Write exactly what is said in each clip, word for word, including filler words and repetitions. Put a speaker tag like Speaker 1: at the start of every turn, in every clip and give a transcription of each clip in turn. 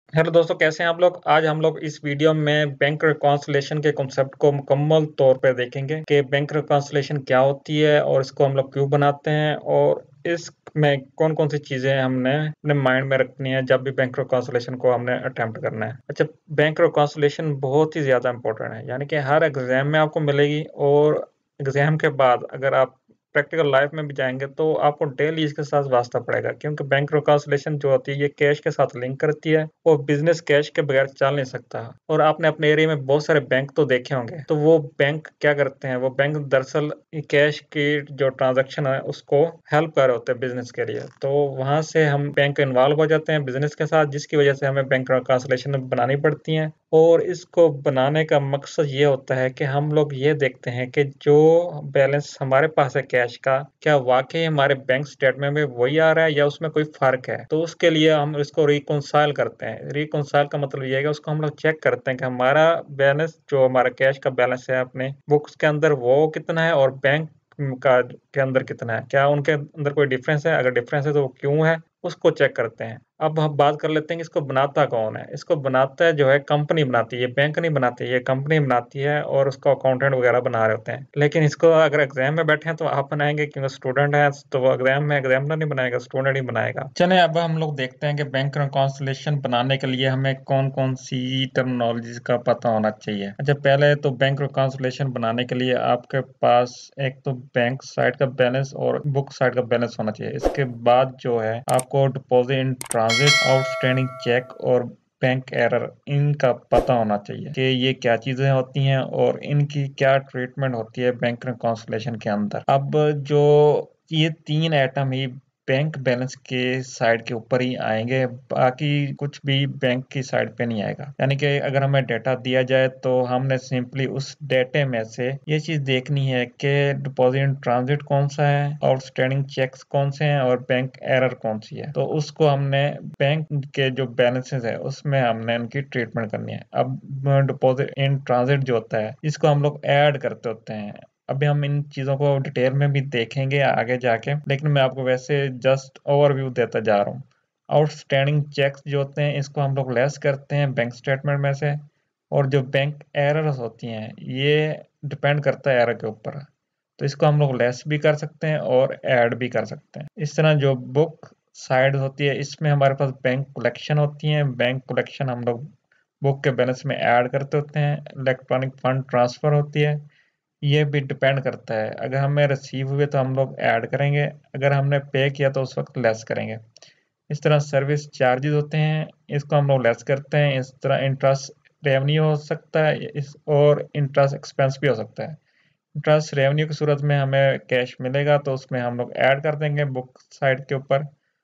Speaker 1: Hello दोस्तों, कैसे हैं आप लोग। आज हम लोग इस वीडियो में बैंक रिकॉन्सिलेशन के कॉन्सेप्ट को मुकम्मल तौर पे देखेंगे कि बैंक रिकॉन्सिलेशन क्या होती है और इसको हम लोग क्यों बनाते हैं और इसमें कौन कौन सी चीजें हमने अपने माइंड में रखनी है जब भी बैंक रिकॉन्सिलेशन को हमने अटेम्प्ट करना है। अच्छा, बैंक रिकॉन्सिलेशन बहुत ही ज्यादा इंपॉर्टेंट है, यानी कि हर एग्जाम में आपको मिलेगी और एग्जाम के बाद अगर आप प्रैक्टिकल लाइफ में भी जाएंगे तो आपको डेली इसके साथ वास्ता पड़ेगा, क्योंकि बैंक रिकॉन्सिलेशन जो होती है ये कैश के साथ लिंक करती है और बिजनेस कैश के बगैर चल नहीं सकता। और आपने अपने एरिया में बहुत सारे बैंक तो देखे होंगे, तो वो बैंक क्या करते हैं, वो बैंक दरअसल कैश की जो ट्रांजैक्शन है उसको हेल्प कर रहे होते हैं बिजनेस के लिए। तो वहां से हम बैंक इन्वॉल्व हो जाते हैं बिजनेस के साथ, जिसकी वजह से हमें बैंक रिकॉन्सिलेशन बनानी पड़ती है। और इसको बनाने का मकसद ये होता है कि हम लोग ये देखते हैं कि जो बैलेंस हमारे पास है कैश का, क्या वाकई हमारे बैंक स्टेटमेंट में वही आ रहा है या उसमें कोई फर्क है। तो उसके लिए हम इसको रिकॉन्साइल करते हैं। रिकॉन्साइल का मतलब ये है कि उसको हम लोग चेक करते हैं कि हमारा बैलेंस, जो हमारा कैश का बैलेंस है अपने बुक्स के अंदर, वो कितना है और बैंक का के अंदर कितना है, क्या उनके अंदर कोई डिफरेंस है। अगर डिफरेंस है तो वो क्यों है, उसको चेक करते हैं। अब हम बात कर लेते हैं कि इसको बनाता कौन है। इसको बनाता है जो है कंपनी बनाती है, बैंक नहीं बनाती, ये कंपनी बनाती है और उसको अकाउंटेंट वगैरह बना रहे होते हैं। लेकिन इसको अगर एग्जाम में बैठे हैं तो आप बनाएंगे, क्योंकि स्टूडेंट है तो वो एग्जाम में एग्जामिनर नहीं बनाएगा, स्टूडेंट ही बनाएगा। चले अब हम लोग देखते हैं कि बैंक रिकॉन्सिलेशन बनाने के लिए हमें कौन कौन सी टर्मिनोलॉजीज का पता होना चाहिए। अच्छा, पहले तो बैंक रिकॉन्सिलेशन बनाने के लिए आपके पास एक तो बैंक साइड का बैलेंस और बुक साइड का बैलेंस होना चाहिए। इसके बाद जो है आपको deposit in transit, outstanding cheque और बैंक एरर, इनका पता होना चाहिए कि ये क्या चीजें होती हैं और इनकी क्या ट्रीटमेंट होती है बैंक रिकॉन्सिलेशन के अंदर। अब जो ये तीन आइटम ही बैंक बैलेंस के साइड के ऊपर ही आएंगे, बाकी कुछ भी बैंक की साइड पे नहीं आएगा। यानी कि अगर हमें डेटा दिया जाए तो हमने सिंपली उस डेटे में से ये चीज देखनी है कि डिपॉजिट इन ट्रांजिट कौन सा है, आउटस्टैंडिंग चेक्स कौन से हैं और बैंक एरर कौन सी है। तो उसको हमने बैंक के जो बैलेंसेस है उसमें हमने उनकी ट्रीटमेंट करनी है। अब डिपॉजिट इन ट्रांजिट जो होता है इसको हम लोग ऐड करते होते हैं। अभी हम इन चीजों को डिटेल में भी देखेंगे आगे जाके, लेकिन मैं आपको वैसे जस्ट ओवरव्यू देता जा रहा हूँ। आउटस्टैंडिंग चेक्स जो होते हैं इसको हम लोग लेस करते हैं बैंक स्टेटमेंट में से। और जो बैंक एरर्स होती हैं ये डिपेंड करता है एरर के ऊपर, तो इसको हम लोग लेस भी कर सकते हैं और ऐड भी कर सकते हैं। इस तरह जो बुक साइड होती है इसमें हमारे पास बैंक कलेक्शन होती है। बैंक कलेक्शन हम लोग बुक के बैलेंस में ऐड करते होते हैं। इलेक्ट्रॉनिक फंड ट्रांसफर होती है, ये भी डिपेंड करता है। अगर हमें रिसीव हुए तो हम लोग ऐड करेंगे, अगर हमने पे किया तो उस वक्त लेस करेंगे। इस तरह सर्विस चार्जेस होते हैं, इसको हम लोग लेस करते हैं। इस तरह इंटरेस्ट रेवेन्यू हो सकता है इस और इंटरेस्ट एक्सपेंस भी हो सकता है। इंटरेस्ट रेवेन्यू की सूरत में हमें कैश मिलेगा तो उसमें हम लोग ऐड कर देंगे बुक साइड के ऊपर,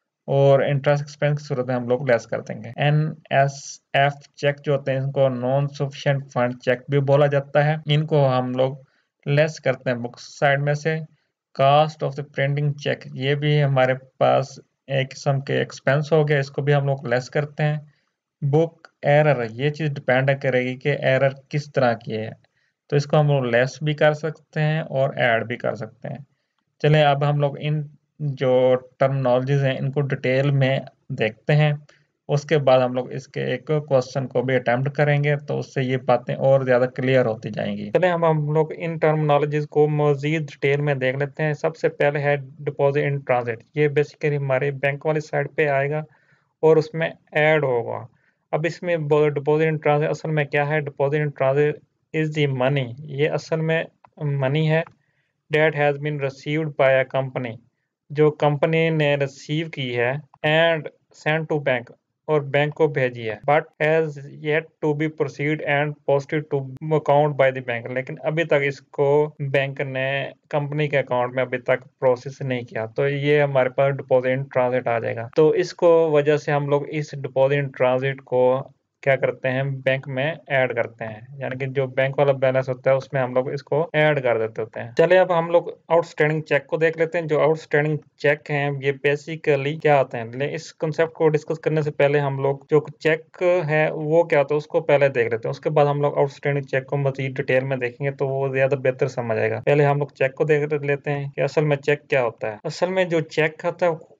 Speaker 1: और इंटरेस्ट एक्सपेंस की सूरत में हम लोग लेस कर देंगे। एन एस एफ चेक जो होते हैं इनको नॉन सफिशिएंट फंड चेक भी बोला जाता है, इनको हम लोग लेस करते हैं बुक साइड में से। Cost of the printing cheque, ये भी हमारे पास एक किस्म के एक्सपेंस हो गया, इसको भी हम लोग लेस करते हैं। बुक एरर, ये चीज डिपेंड करेगी कि एरर किस तरह की है, तो इसको हम लोग लेस भी कर सकते हैं और ऐड भी कर सकते हैं। चलें अब हम लोग इन जो टर्मिनोलॉजीज हैं इनको डिटेल में देखते हैं, उसके बाद हम लोग इसके एक क्वेश्चन को भी अटेम्प्ट करेंगे, तो उससे ये बातें और ज़्यादा क्लियर होती जाएंगी। चलें हम हम लोग इन टर्मिनोलॉजीज को मज़ीद डिटेल में देख लेते हैं। सबसे पहले है डिपॉजिट इन ट्रांजिट, ये बेसिकली हमारे बैंक वाली साइड पे आएगा और उसमें ऐड होगा। अब इसमें डिपॉजिट इन ट्रांजिट असल में क्या है, deposit in transit is the money, ये असल में मनी है that has been received by a company, जो कंपनी ने रिसीव की है, एंड सेंड टू बैंक, और बैंक को भेजी है, but has yet to be proceed and posted to account by the bank, लेकिन अभी तक इसको बैंक ने कंपनी के अकाउंट में अभी तक प्रोसेस नहीं किया, तो ये हमारे पास डिपॉजिट इन ट्रांजिट आ जाएगा। तो इसको वजह से हम लोग इस डिपॉजिट इन ट्रांजिट को क्या करते हैं, बैंक में ऐड करते हैं, यानी कि जो बैंक वाला बैलेंस होता है उसमें हम लोग इसको ऐड कर देते होते हैं। चलिए अब हम लोग आउटस्टैंडिंग चेक को देख लेते हैं। जो आउटस्टैंडिंग चेक हैं ये बेसिकली क्या होते हैं, ले इस कंसेप्ट को डिस्कस करने से पहले हम लोग जो चेक है वो क्या होता है उसको पहले देख लेते हैं, उसके बाद हम लोग आउटस्टैंडिंग चेक को मजीद डिटेल में देखेंगे तो वो ज्यादा बेहतर समझ आएगा। पहले हम लोग चेक को देख लेते हैं कि असल में चेक क्या होता है। असल में जो चेक होता है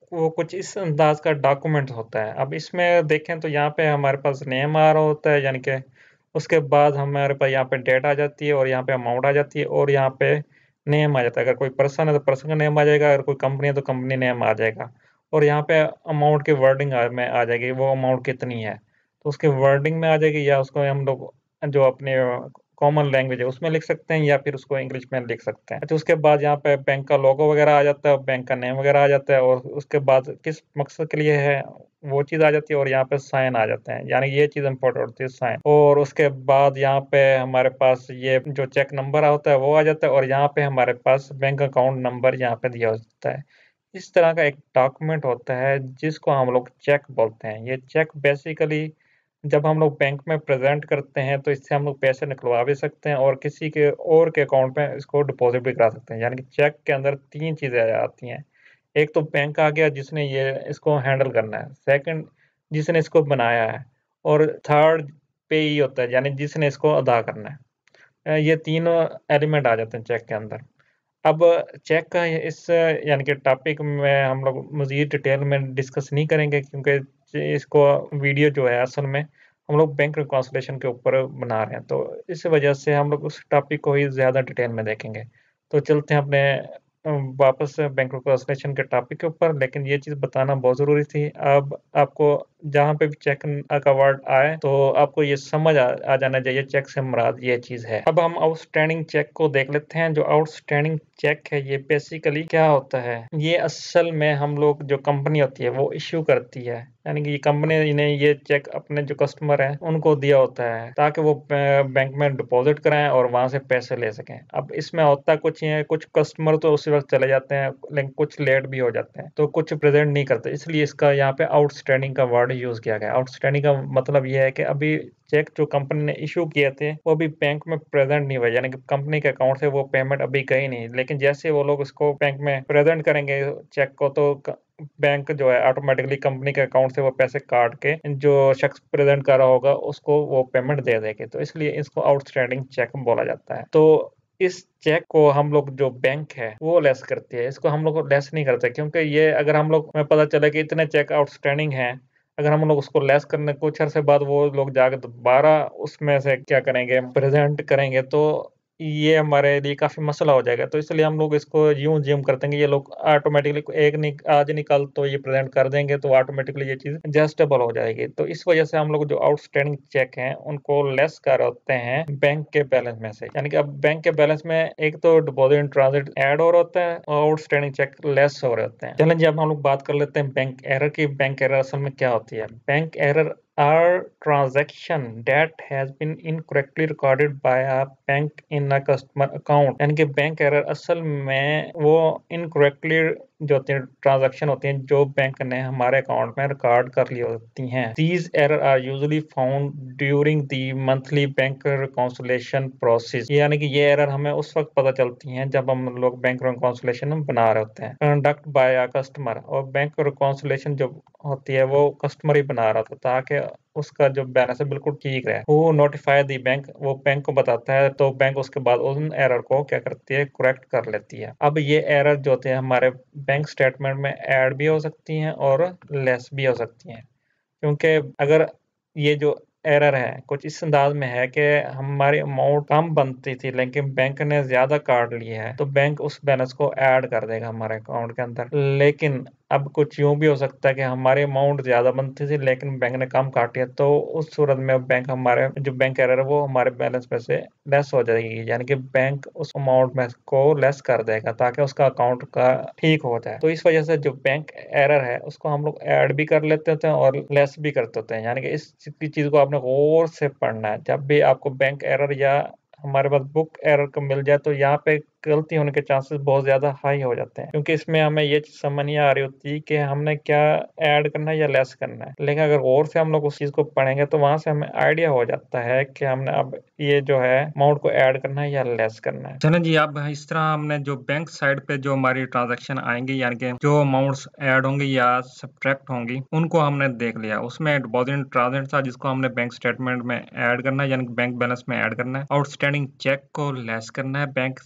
Speaker 1: वो कुछ इस अंदाज का डॉक्यूमेंट होता है। अब इसमें देखें तो यहाँ पे हमारे पास नेम आ रहा होता है, यानी कि उसके बाद हमारे पास यहाँ पे डेट आ जाती है और यहाँ पे अमाउंट आ जाती है और यहाँ पे नेम आ जाता है। अगर कोई पर्सन है तो पर्सन का नेम आ जाएगा, अगर कोई कंपनी है तो कंपनी नेम आ जाएगा और यहाँ पे अमाउंट की वर्डिंग आ, में आ जाएगी, वो अमाउंट कितनी है तो उसके वर्डिंग में आ जाएगी, या उसको हम लोग जो अपने कॉमन लैंग्वेज है उसमें लिख सकते हैं या फिर उसको इंग्लिश में लिख सकते हैं। अच्छा, उसके बाद यहाँ पे बैंक का लोगो वगैरह आ जाता है, बैंक का नेम वगैरह आ जाता है और उसके बाद किस मकसद के लिए है वो चीज़ आ जाती है और यहाँ पे साइन आ जाते हैं, यानी ये चीज़ इंपॉर्टेंट होती है, साइन। और उसके बाद यहाँ पे हमारे पास ये जो चेक नंबर होता है वो आ जाता है और यहाँ पे हमारे पास बैंक अकाउंट नंबर यहाँ पे दिया होता है। इस तरह का एक डॉक्यूमेंट होता है जिसको हम लोग चेक बोलते हैं। ये चेक बेसिकली जब हम लोग बैंक में प्रेजेंट करते हैं तो इससे हम लोग पैसे निकलवा भी सकते हैं और किसी के और के अकाउंट में इसको डिपॉजिट भी करा सकते हैं। यानी कि चेक के अंदर तीन चीज़ें आती हैं। एक तो बैंक आ गया जिसने ये इसको हैंडल करना है, सेकंड जिसने इसको बनाया है और थर्ड पेई होता है, यानी जिसने इसको अदा करना है। अ, ये तीनों एलिमेंट आ जाते हैं चेक के अंदर। अब चेक का ये इस यानी कि टॉपिक में हम लोग मज़ीद डिटेल में डिस्कस नहीं करेंगे क्योंकि इसको वीडियो जो है असल में हम लोग बैंक रिकॉन्सिलिएशन के ऊपर बना रहे हैं, तो इस वजह से हम लोग उस टॉपिक को ही ज़्यादा डिटेल में देखेंगे। तो चलते हैं अपने अ, वापस बैंक रिकॉन्सिलिएशन के टॉपिक के ऊपर, लेकिन ये चीज़ बताना बहुत ज़रूरी थी। अब आपको जहाँ पे भी चेक का वर्ड आए तो आपको ये समझ आ, आ जाना चाहिए चेक से मुराद ये चीज़ है। अब हम आउटस्टैंडिंग चेक को देख लेते हैं। जो आउटस्टैंडिंग चेक है ये बेसिकली क्या होता है, ये असल में हम लोग जो कंपनी होती है वो इश्यू करती है, यानी कि कंपनी ने ये चेक अपने जो कस्टमर हैं उनको दिया होता है ताकि वो बैंक में डिपॉजिट कराएं और वहां से पैसे ले सकें। अब इसमें होता कुछ ही है, कुछ कस्टमर तो उसी वक्त चले जाते हैं लेकिन कुछ लेट भी हो जाते हैं, तो कुछ प्रेजेंट नहीं करते, इसलिए इसका यहाँ पे आउटस्टैंडिंग का वर्ड यूज किया गया। आउटस्टैंडिंग का मतलब ये है कि अभी चेक जो कंपनी ने इशू किए थे वो अभी बैंक में प्रेजेंट नहीं हुए, यानी कि कंपनी के अकाउंट से वो पेमेंट अभी गई नहीं, लेकिन जैसे वो लोग इसको बैंक में प्रेजेंट करेंगे चेक को तो बैंक जो है ऑटोमेटिकली कंपनी के अकाउंट से वो पैसे काट के जो शख्स प्रेजेंट कर रहा होगा उसको वो पेमेंट दे देंगे, तो इसलिए इसको आउटस्टैंडिंग चेक बोला जाता है। तो इस चेक को हम लोग जो बैंक है वो लेस करती है, इसको हम लोग लेस नहीं करते क्योंकि ये अगर हम लोग में पता चले कि इतने चेक आउटस्टैंडिंग हैं, अगर हम लोग उसको लेस करने कुछ अरसे बाद वो लोग जाके दोबारा उसमें से क्या करेंगे प्रेजेंट करेंगे तो ये हमारे लिए काफ़ी मसला हो जाएगा। तो इसलिए हम लोग इसको यूँ अज़्यूम करते हैं कि ये लोग ऑटोमेटिकली एक नहीं आज नहीं कल तो ये प्रेज़ेंट कर देंगे तो ऑटोमेटिकली ये चीज़ एडजस्टेबल हो जाएगी। तो इस वज़ह से हम लोग जो आउटस्टैंडिंग चेक हैं उनको लेस कर होते हैं बैंक के बैलेंस में से। यानी कि अब बैंक के बैलेंस में एक तो डिपॉज़िट इन ट्रांज़िट ऐड हो रहा होता है और आउटस्टैंडिंग चेक लेस हो रहे होते हैं। चलें जी अब हम लोग बात कर लेते हैं बैंक एरर की। बैंक एरर असल में क्या होती है? Bank error are transaction that has been incorrectly recorded by a bank in a customer account। यानी कि बैंक एरर असल में वो इनकरेक्टली जो होती है ट्रांजैक्शन होती हैं जो बैंक ने हमारे अकाउंट में रिकॉर्ड कर ली होती हैं। These error are usually found during the monthly bank reconciliation process। यानी कि ये एरर हमें उस वक्त पता चलती हैं जब हम लोग बैंक रिकॉन्सिलिएशन बना रहे होते हैं कंडक्ट बाय अ कस्टमर, और बैंक रिकॉन्सिलिएशन जो होती है वो कस्टमर ही बना रहा था ताकि उसका जो बैलेंस है बिल्कुल ठीक रहे। वो नोटिफाई दी बैंक, वो बैंक को बताता है तो बैंक उसके बाद उन एरर को क्या करती है करेक्ट कर लेती है। अब ये एरर जो होते हैं हमारे बैंक स्टेटमेंट में ऐड भी हो सकती हैं और लेस भी हो सकती हैं, क्योंकि अगर ये जो एरर है कुछ इस अंदाज में है कि हमारी अमाउंट कम बनती थी लेकिन बैंक ने ज्यादा काट लिया है तो बैंक उस बैलेंस को ऐड कर देगा हमारे अकाउंट के अंदर। लेकिन अब कुछ यूं भी हो सकता है कि हमारी अमाउंट ज्यादा बनती थी लेकिन बैंक ने कम काटी है, तो उस सूरत में बैंक हमारे जो बैंक एरर है वो हमारे बैलेंस में से लेस हो जाएगी, यानी कि बैंक उस अमाउंट में को लेस कर देगा ताकि उसका अकाउंट का ठीक हो जाए। तो इस वजह से जो बैंक एरर है उसको हम लोग ऐड भी कर लेते होते हैं और लेस भी करते होते हैं। यानी कि इस चीज को आपने गौर से पढ़ना है। जब भी आपको बैंक एरर या हमारे पास बुक एरर को मिल जाए तो यहाँ पे गलती होने के चांसेस बहुत ज्यादा हाई हो जाते हैं, क्योंकि इसमें हमें ये चीज समझ नहीं आ रही होती कि हमने क्या ऐड करना है या लेस करना है। लेकिन अगर और से हम लोग उस चीज को पढ़ेंगे तो वहां से हमें आइडिया हो जाता है कि हमने अब ये जो है अमाउंट को ऐड करना है या लेस करना है। चलें जी अब इस तरह हमने जो बैंक साइड पे जो हमारी ट्रांजेक्शन आएंगी यानी कि जो अमाउंट्स ऐड होंगी या सब्ट्रैक्ट होंगी उनको हमने देख लिया। उसमें डिपॉजिट ट्रांजेक्ट था जिसको हमने बैंक स्टेटमेंट में ऐड करना है यानी कि बैंक बैलेंस में ऐड करना है। आउटस्टैंडिंग चेक को लेस करना है बैंक साइड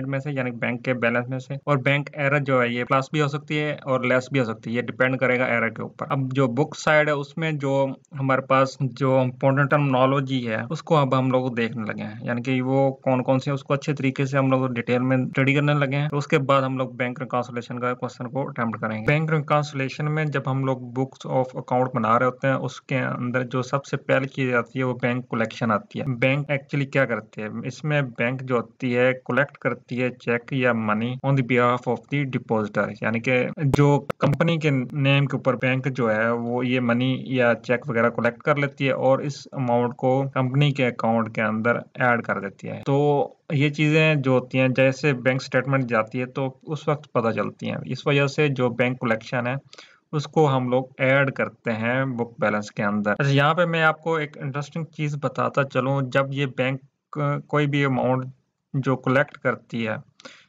Speaker 1: में से यानी बैंक के बैलेंस में से। और बैंक एरर जो है ये प्लस भी हो सकती है और लेस भी हो सकती है, ये डिपेंड करेगा एरर के ऊपर। अब जो बुक साइड है उसमें जो हमारे पास जो इम्पोर्टेंट टर्मिनोलॉजी है उसको अब हम लोग देखने लगे हैं, यानी कि वो कौन कौन सी उसको अच्छे तरीके से हम लोग डिटेल में स्टडी करने लगे हैं। तो उसके बाद हम लोग बैंक रिकॉन्सिलेशन का क्वेश्चन को अटेम्प्ट करेंगे। बैंक रिकॉन्सिलेशन में जब हम लोग बुक्स ऑफ अकाउंट बना रहे होते हैं उसके अंदर जो सबसे पहले की जाती है वो बैंक कलेक्शन आती है। बैंक एक्चुअली क्या करती है, इसमें बैंक जो होती है कलेक्ट करती है चेक या money on the behalf of the depositor, यानी कि जो कंपनी के नेम के ऊपर बैंक जो है वो ये मनी या चेक वगैरह कलेक्ट कर लेती है और इस अमाउंट को कंपनी के अकाउंट के अंदर ऐड कर देती है। तो ये चीजें जो होती हैं जैसे बैंक स्टेटमेंट जाती है तो उस वक्त पता चलती हैं। इस वजह से जो बैंक कलेक्शन है उसको हम लोग ऐड करते हैं बुक बैलेंस के अंदर। अच्छा, यहाँ पे मैं आपको एक इंटरेस्टिंग चीज बताता चलूं, जब ये बैंक कोई भी अमाउंट जो कलेक्ट करती है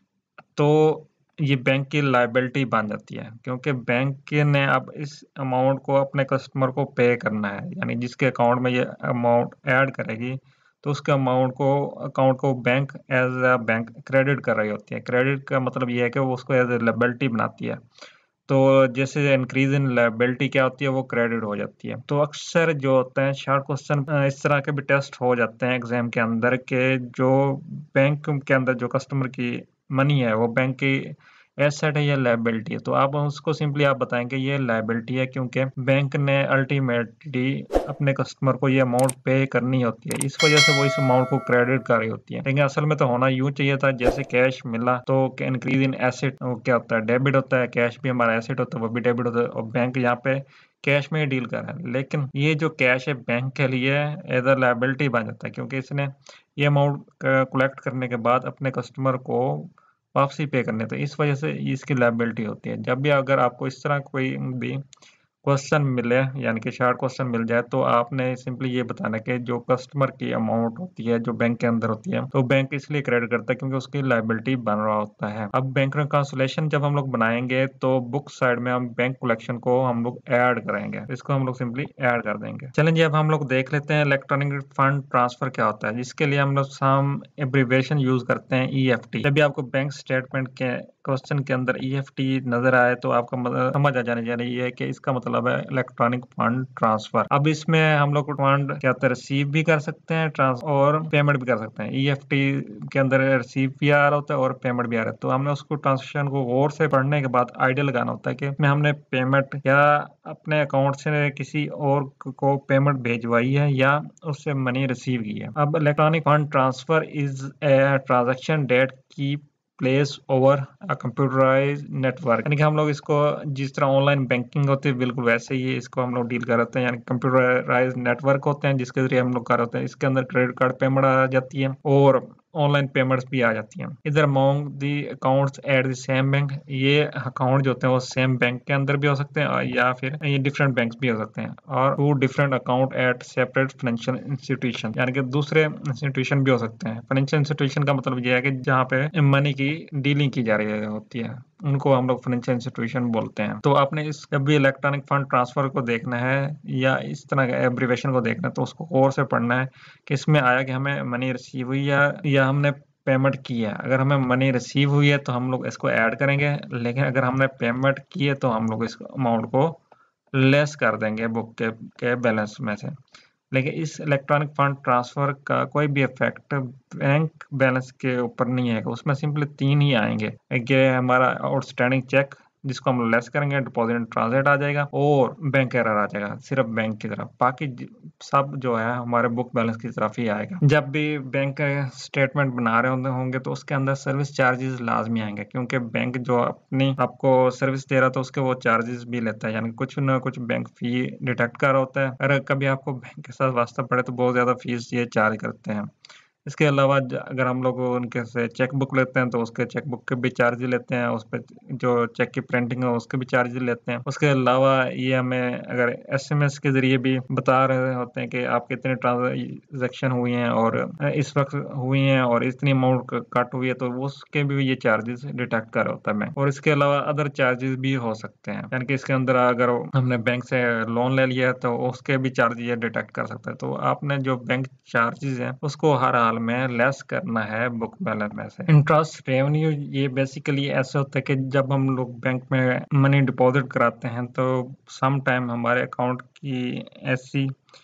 Speaker 1: तो ये बैंक की लायबिलिटी बन जाती है, क्योंकि बैंक ने अब इस अमाउंट को अपने कस्टमर को पे करना है, यानी जिसके अकाउंट में ये अमाउंट ऐड करेगी तो उसके अमाउंट को अकाउंट को bank as a bank credit कर रही होती है। क्रेडिट का मतलब ये है कि वो उसको एज ए लायबिलिटी बनाती है। तो जैसे इंक्रीज इन लायबिलिटी क्या होती है वो क्रेडिट हो जाती है। तो अक्सर जो होते हैं शॉर्ट क्वेश्चन इस तरह के भी टेस्ट हो जाते हैं एग्जाम के अंदर के जो बैंक के अंदर जो कस्टमर की मनी है वो बैंक की एसेट है या लायबिलिटी है। तो आप उसको सिंपली आप बताएंगे ये लायबिलिटी है, क्योंकि बैंक ने अल्टीमेटली अपने कस्टमर को ये अमाउंट पे करनी होती है, इस वजह से वो इस अमाउंट को क्रेडिट कर रही होती है। लेकिन असल में तो होना यूं चाहिए था जैसे कैश मिला तो इंक्रीज इन एसेट क्या होता है, डेबिट होता है। कैश भी हमारा एसेट होता है, वो भी डेबिट होता है और बैंक यहाँ पे कैश में ही डील कर रहा है। लेकिन ये जो कैश है बैंक के लिए एज अ लायबिलिटी बन जाता है, क्योंकि इसने ये अमाउंट कलेक्ट करने के बाद अपने कस्टमर को वापसी पे करने, तो इस वजह से इसकी लायबिलिटी होती है। जब भी अगर आपको इस तरह कोई भी क्वेश्चन मिले यानी कि शॉर्ट क्वेश्चन मिल जाए तो आपने सिंपली ये बताना कि जो कस्टमर की अमाउंट होती है जो बैंक के अंदर होती है तो बैंक इसलिए क्रेडिट करता है क्योंकि उसकी लायबिलिटी बन रहा होता है। अब बैंक रिकॉन्सिलेशन जब हम लोग बनाएंगे तो बुक साइड में हम बैंक कलेक्शन को हम लोग ऐड करेंगे, इसको हम लोग सिंपली ऐड कर देंगे। चलेंगे अब हम लोग देख लेते हैं इलेक्ट्रॉनिक फंड ट्रांसफर क्या होता है, जिसके लिए हम लोग सम एब्रिविएशन यूज करते हैं ई एफ टी। जब भी आपको बैंक स्टेटमेंट के क्वेश्चन के अंदर ई एफ टी नजर आए तो आपका मतलब समझ आ जाने जाने ये है कि इसका मतलब है इलेक्ट्रॉनिक फंड ट्रांसफर। अब इसमें हम लोग फंड क्या होता है रिसीव भी कर सकते हैं ट्रांस और पेमेंट भी कर सकते हैं। ई एफ टी के अंदर रिसीव भी आ रहा होता है और पेमेंट भी आ रहा है, तो हमने उसको ट्रांजेक्शन को गौर से पढ़ने के बाद आइडिया लगाना होता है कि में हमने पेमेंट या अपने अकाउंट से किसी और को पेमेंट भेजवाई है या उससे मनी रिसीव की है। अब electronic fund transfer is a transaction that की place over a computerize network, यानी कि हम लोग इसको जिस तरह ऑनलाइन बैंकिंग होती है बिल्कुल वैसे ही इसको हम लोग डील कर रहे हैं, यानी कंप्यूटराइज नेटवर्क होते हैं जिसके जरिए हम लोग कर रहे हैं। इसके अंदर क्रेडिट कार्ड पेमेंट आ जाती है और ऑनलाइन पेमेंट्स भी आ जाती हैं। इधर among the accounts at the same bank, ये अकाउंट जो होते हैं वो सेम बैंक के अंदर भी हो सकते हैं या फिर ये डिफरेंट बैंक्स भी हो सकते हैं, और two different account at separate financial institution, यानी कि दूसरे इंस्टीट्यूशन भी हो सकते हैं। फाइनेंशियल इंस्टीट्यूशन का मतलब ये है कि जहाँ पे मनी की डीलिंग की जा रही होती है उनको हम लोग फाइनेंशियल इंस्टीट्यूशन बोलते हैं। तो आपने इस जब भी इलेक्ट्रॉनिक फंड ट्रांसफर को देखना है या इस तरह के एब्रिविएशन को देखना है तो उसको गौर से पढ़ना है कि इसमें आया कि हमें मनी रिसीव हुई या, या हमने पेमेंट की है। अगर हमें मनी रिसीव हुई है तो हम लोग इसको ऐड करेंगे, लेकिन अगर हमने पेमेंट की है तो हम लोग इस अमाउंट को लेस कर देंगे बुक के, के बैलेंस में से। लेकिन इस इलेक्ट्रॉनिक फंड ट्रांसफर का कोई भी इफेक्ट बैंक बैलेंस के ऊपर नहीं है, उसमें सिंपली तीन ही आएंगे कि हमारा आउटस्टैंडिंग चेक जिसको हम लेस करेंगे, डिपॉजिट ट्रांसलेट आ जाएगा और बैंक एरर आ जाएगा सिर्फ बैंक की तरफ, बाकी सब जो है हमारे बुक बैलेंस की तरफ ही आएगा। जब भी बैंक स्टेटमेंट बना रहे होंगे तो उसके अंदर सर्विस चार्जेस लाजमी आएंगे, क्योंकि बैंक जो अपनी आपको सर्विस दे रहा था उसके वो चार्जेस भी लेता है, यानी कुछ ना कुछ बैंक फी डिटेक्ट कर रहा होता है। अगर कभी आपको बैंक के साथ वास्ता पड़े तो बहुत ज्यादा फीस ये चार्ज करते हैं। इसके अलावा अगर हम लोग उनके से चेक बुक लेते हैं तो उसके चेक बुक के भी चार्ज लेते हैं, उस पर जो चेक की प्रिंटिंग है उसके भी चार्ज लेते हैं। उसके अलावा ये हमें अगर एसएमएस के जरिए भी बता रहे होते हैं कि आपके इतने ट्रांजेक्शन हुई हैं और इस वक्त हुई हैं और इतनी अमाउंट कट हुई है, तो उसके भी ये चार्जेस डिटेक्ट कर होता है बैंक। और इसके अलावा अदर चार्जेस भी हो सकते हैं, यानी कि इसके अंदर अगर हमने बैंक से लोन ले लिया है तो उसके भी चार्ज ये डिटेक्ट कर सकता है। तो आपने जो बैंक चार्जेस हैं उसको हर हाल साल में लेस करना है बुक बैलेंस में से। इंटरेस्ट रेवेन्यू ये बेसिकली ऐसे होता है कि जब हम लोग बैंक में मनी डिपॉजिट कराते हैं तो सम टाइम हमारे अकाउंट की ऐसी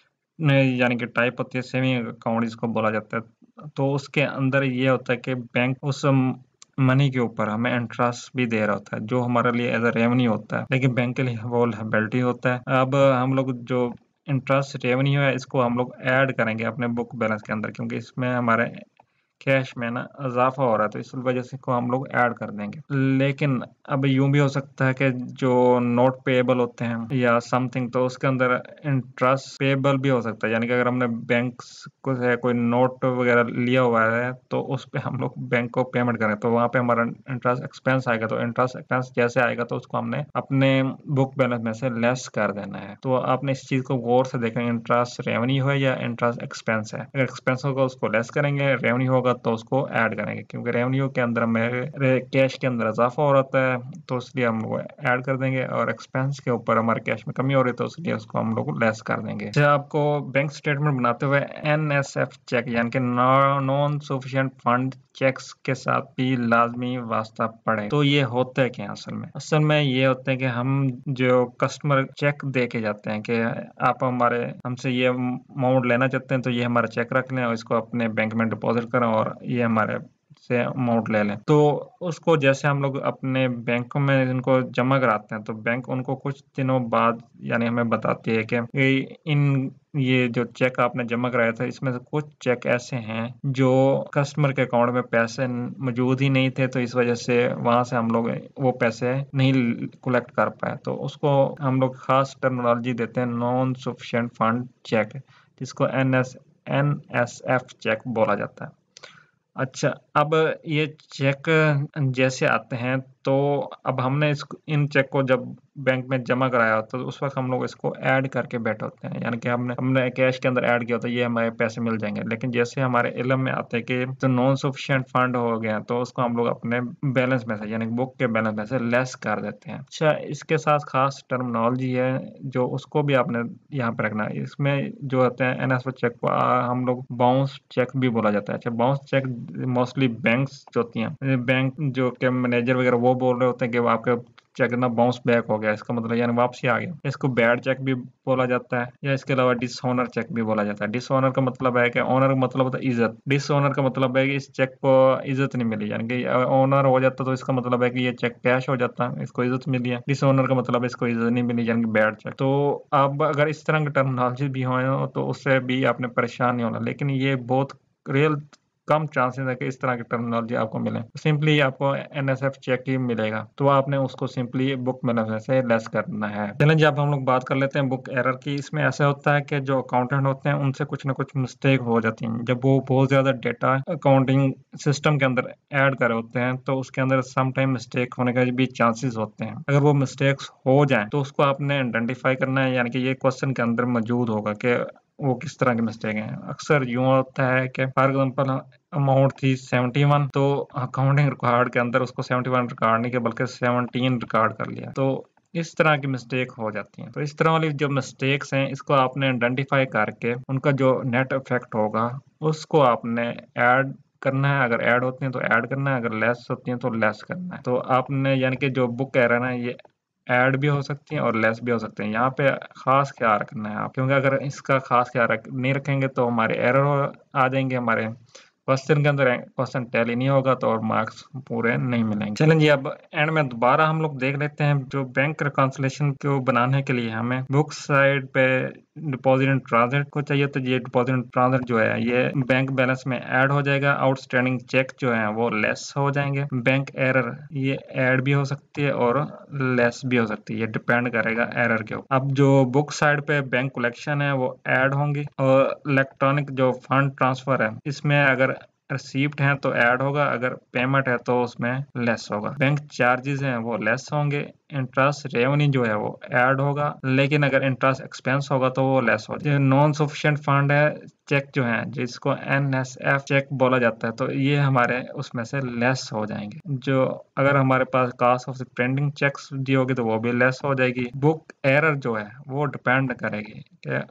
Speaker 1: यानी कि टाइप होती है सेविंग अकाउंट, इसको बोला जाता है। तो उसके अंदर ये होता है कि बैंक उस मनी के ऊपर हमें इंटरेस्ट भी दे रहा होता है, जो हमारे लिए एज अ रेवेन्यू होता है, लेकिन बैंक के लिए वो लायबिलिटी होता है। अब हम लोग जो इंटरेस्ट रेवेन्यू है इसको हम लोग ऐड करेंगे अपने बुक बैलेंस के अंदर, क्योंकि इसमें हमारे कैश में ना इजाफा हो रहा है, तो इस वजह से को हम लोग ऐड कर देंगे। लेकिन अब यूं भी हो सकता है कि जो नोट पेएबल होते हैं या समथिंग, तो उसके अंदर इंटरेस्ट पेएबल भी हो सकता है, यानी कि अगर हमने बैंक को से कोई नोट वगैरह लिया हुआ है तो उस पे हम लोग बैंक को पेमेंट करें तो वहां पे हमारा इंटरेस्ट एक्सपेंस आएगा। तो इंटरेस्ट एक्सपेंस जैसे आएगा तो उसको हमने अपने बुक बैलेंस में से लेस कर देना है। तो आपने इस चीज को गौर से देखेंगे, इंटरेस्ट रेवेन्यू है या इंटरेस्ट एक्सपेंस है। अगर एक्सपेंस होगा उसको लेस करेंगे, रेवेन्यू होगा तो उसको ऐड करेंगे, क्योंकि रेवेन्यू के अंदर मेरे कैश के अंदर इजाफा हो रहा है तो इसलिए हम लोग ऐड कर देंगे, और एक्सपेंस के ऊपर हमारे कैश में कमी हो रही है तो इसलिए उसको हम लोग लेस कर देंगे। जैसे आपको बैंक स्टेटमेंट बनाते हुए एन एस एफ चेक यानी कि नॉन सफिशिएंट फंड चेक्स के साथ भी लाजमी वास्ता पड़े, तो ये होता है क्या असल में? असल में ये होता है कि हम जो कस्टमर चेक दे के जाते हैं कि आप हमारे हमसे ये अमाउंट लेना चाहते हैं तो ये हमारा चेक रख लें और इसको अपने बैंक में डिपॉजिट करें और ये हमारे से अमाउंट ले लें। तो उसको जैसे हम लोग अपने बैंकों में इनको जमा कराते हैं तो बैंक उनको कुछ दिनों बाद यानी हमें बताती है कि इन ये जो चेक आपने जमा कराया था इसमें से कुछ चेक ऐसे हैं जो कस्टमर के अकाउंट में पैसे मौजूद ही नहीं थे, तो इस वजह से वहां से हम लोग वो पैसे नहीं कलेक्ट कर पाए। तो उसको हम लोग खास टर्मिनोलॉजी देते हैं नॉन सफिशिएंट फंड चेक, जिसको N S N S F cheque बोला जाता है। अच्छा, अब ये चेक जैसे आते हैं तो अब हमने इस इन चेक को जब बैंक में जमा कराया होता है तो उस वक्त हम लोग इसको ऐड करके बैठे होते हैं, यानी कि हमने हमने कैश के अंदर ऐड किया होता है, ये हमारे पैसे मिल जाएंगे। लेकिन जैसे हमारे इल्म में आते हैं कि तो नॉन सफिशिएंट फंड हो गया तो उसको हम लोग अपने बैलेंस में से यानी बुक के बैलेंस में से लेस कर देते हैं। अच्छा, इसके साथ खास टर्मिनोलॉजी है जो उसको भी आपने यहाँ पे रखना है। इसमें जो होते हैं एन एस एफ चेक को आ, हम लोग बाउंस चेक भी बोला जाता है। अच्छा, बाउंस चेक मोस्टली बैंक्स जो होती हैं, बैंक जो के मैनेजर वगैरह वो बोल रहे होते हैं कि वो आपके चेक ना बाउंस बैक हो गया, इसका मतलब यानी वापसी आ गया। इसको बैड चेक भी बोला जाता है, या इसके अलावा डिसऑनर चेक भी बोला जाता है। डिसऑनर का मतलब है कि ऑनर का मतलब होता है इज्जत, डिसऑनर का मतलब है कि इस चेक को इज्जत नहीं मिली, यानी कि ऑनर हो जाता तो इसका मतलब है कि ये चेक कैश हो जाता, इसको इज्जत मिली है। डिसऑनर का मतलब है इसको इज्जत नहीं मिली, यानी कि बैड चेक। तो अब अगर इस तरह की टर्मिनोलॉजी भी हो तो उससे भी आपने परेशान नहीं होना, लेकिन ये बहुत रियल कम चांसेस है कि इस तरह की टर्मिनोलॉजी आपको मिले। सिंपली आपको एन एस एफ चेक ही मिलेगा, तो आपने उसको सिंपली बुक बैलेंस से लेस करना है। चलें जी, अब हम लोग बात कर लेते हैं बुक एरर की। इसमें ऐसा होता है कि जो अकाउंटेंट होते हैं उनसे कुछ ना कुछ मिस्टेक हो जाती है जब वो बहुत ज्यादा डेटा अकाउंटिंग सिस्टम के अंदर ऐड कर रहे होते हैं, तो उसके अंदर सम टाइम मिस्टेक होने का भी चांसेस होते हैं। अगर वो मिस्टेक्स हो जाए तो उसको आपने आइडेंटिफाई करना है, यानी कि ये क्वेश्चन के अंदर मौजूद होगा कि वो किस तरह की मिस्टेक है। अक्सर यूं होता है कि फॉर एग्जांपल अमाउंट थी सेवेंटी वन, तो अकाउंटिंग रिकॉर्ड के अंदर उसको सेवेंटी वन रिकॉर्ड नहीं किया बल्कि सेवनटीन रिकॉर्ड कर लिया, तो इस तरह की मिस्टेक हो जाती है। तो इस तरह वाली जो मिस्टेक्स हैं इसको आपने आइडेंटिफाई करके उनका जो नेट इफेक्ट होगा उसको आपने ऐड करना है। अगर ऐड होती हैं तो ऐड करना है, अगर लेस होती हैं तो लेस करना है। तो आपने यानी कि जो बुक एरर है ये ऐड भी हो सकती हैं और लेस भी हो सकते हैं। यहाँ पे खास ख्याल रखना है आप, क्योंकि अगर इसका खास ख्याल रख, नहीं रखेंगे तो हमारे एरर आ जाएंगे, हमारे क्वेश्चन के अंदर क्वेश्चन टैली नहीं होगा तो और मार्क्स पूरे नहीं मिलेंगे। चलें जी, अब एंड में दोबारा हम लोग देख लेते हैं जो बैंक रिकॉन्सिलेशन को बनाने के लिए हमें बुक साइड पे डिपॉजिट एंड ट्रांजिट को चाहिए। तो ये डिपॉजिट एंड ट्रांजिट जो है ये बैंक बैलेंस में ऐड हो जाएगा, आउटस्टैंडिंग चेक जो है वो लेस हो जाएंगे। बैंक एरर ये ऐड भी हो सकती है और लेस भी हो सकती है, ये डिपेंड करेगा एरर के ऊपर। अब जो बुक साइड पे बैंक कलेक्शन है वो ऐड होंगी, और इलेक्ट्रॉनिक जो फंड ट्रांसफर है इसमें अगर रिसीप्ट है तो ऐड होगा, अगर पेमेंट है तो उसमें लेस होगा। बैंक चार्जेस हैं वो लेस होंगे, इंटरेस्ट रेवेन्यू जो है वो ऐड होगा, लेकिन अगर इंटरेस्ट एक्सपेंस होगा तो वो लेस होगा। जो नॉन सफिशिएंट फंड है चेक जो है जिसको एन एस एफ चेक बोला जाता है, तो ये हमारे उसमें से लेस हो जाएंगे। जो अगर हमारे पास कास्ट ऑफ प्रिंटिंग चेक्स दी होगी तो वो भी लेस हो जाएगी। बुक एरर जो है वो डिपेंड करेगी कि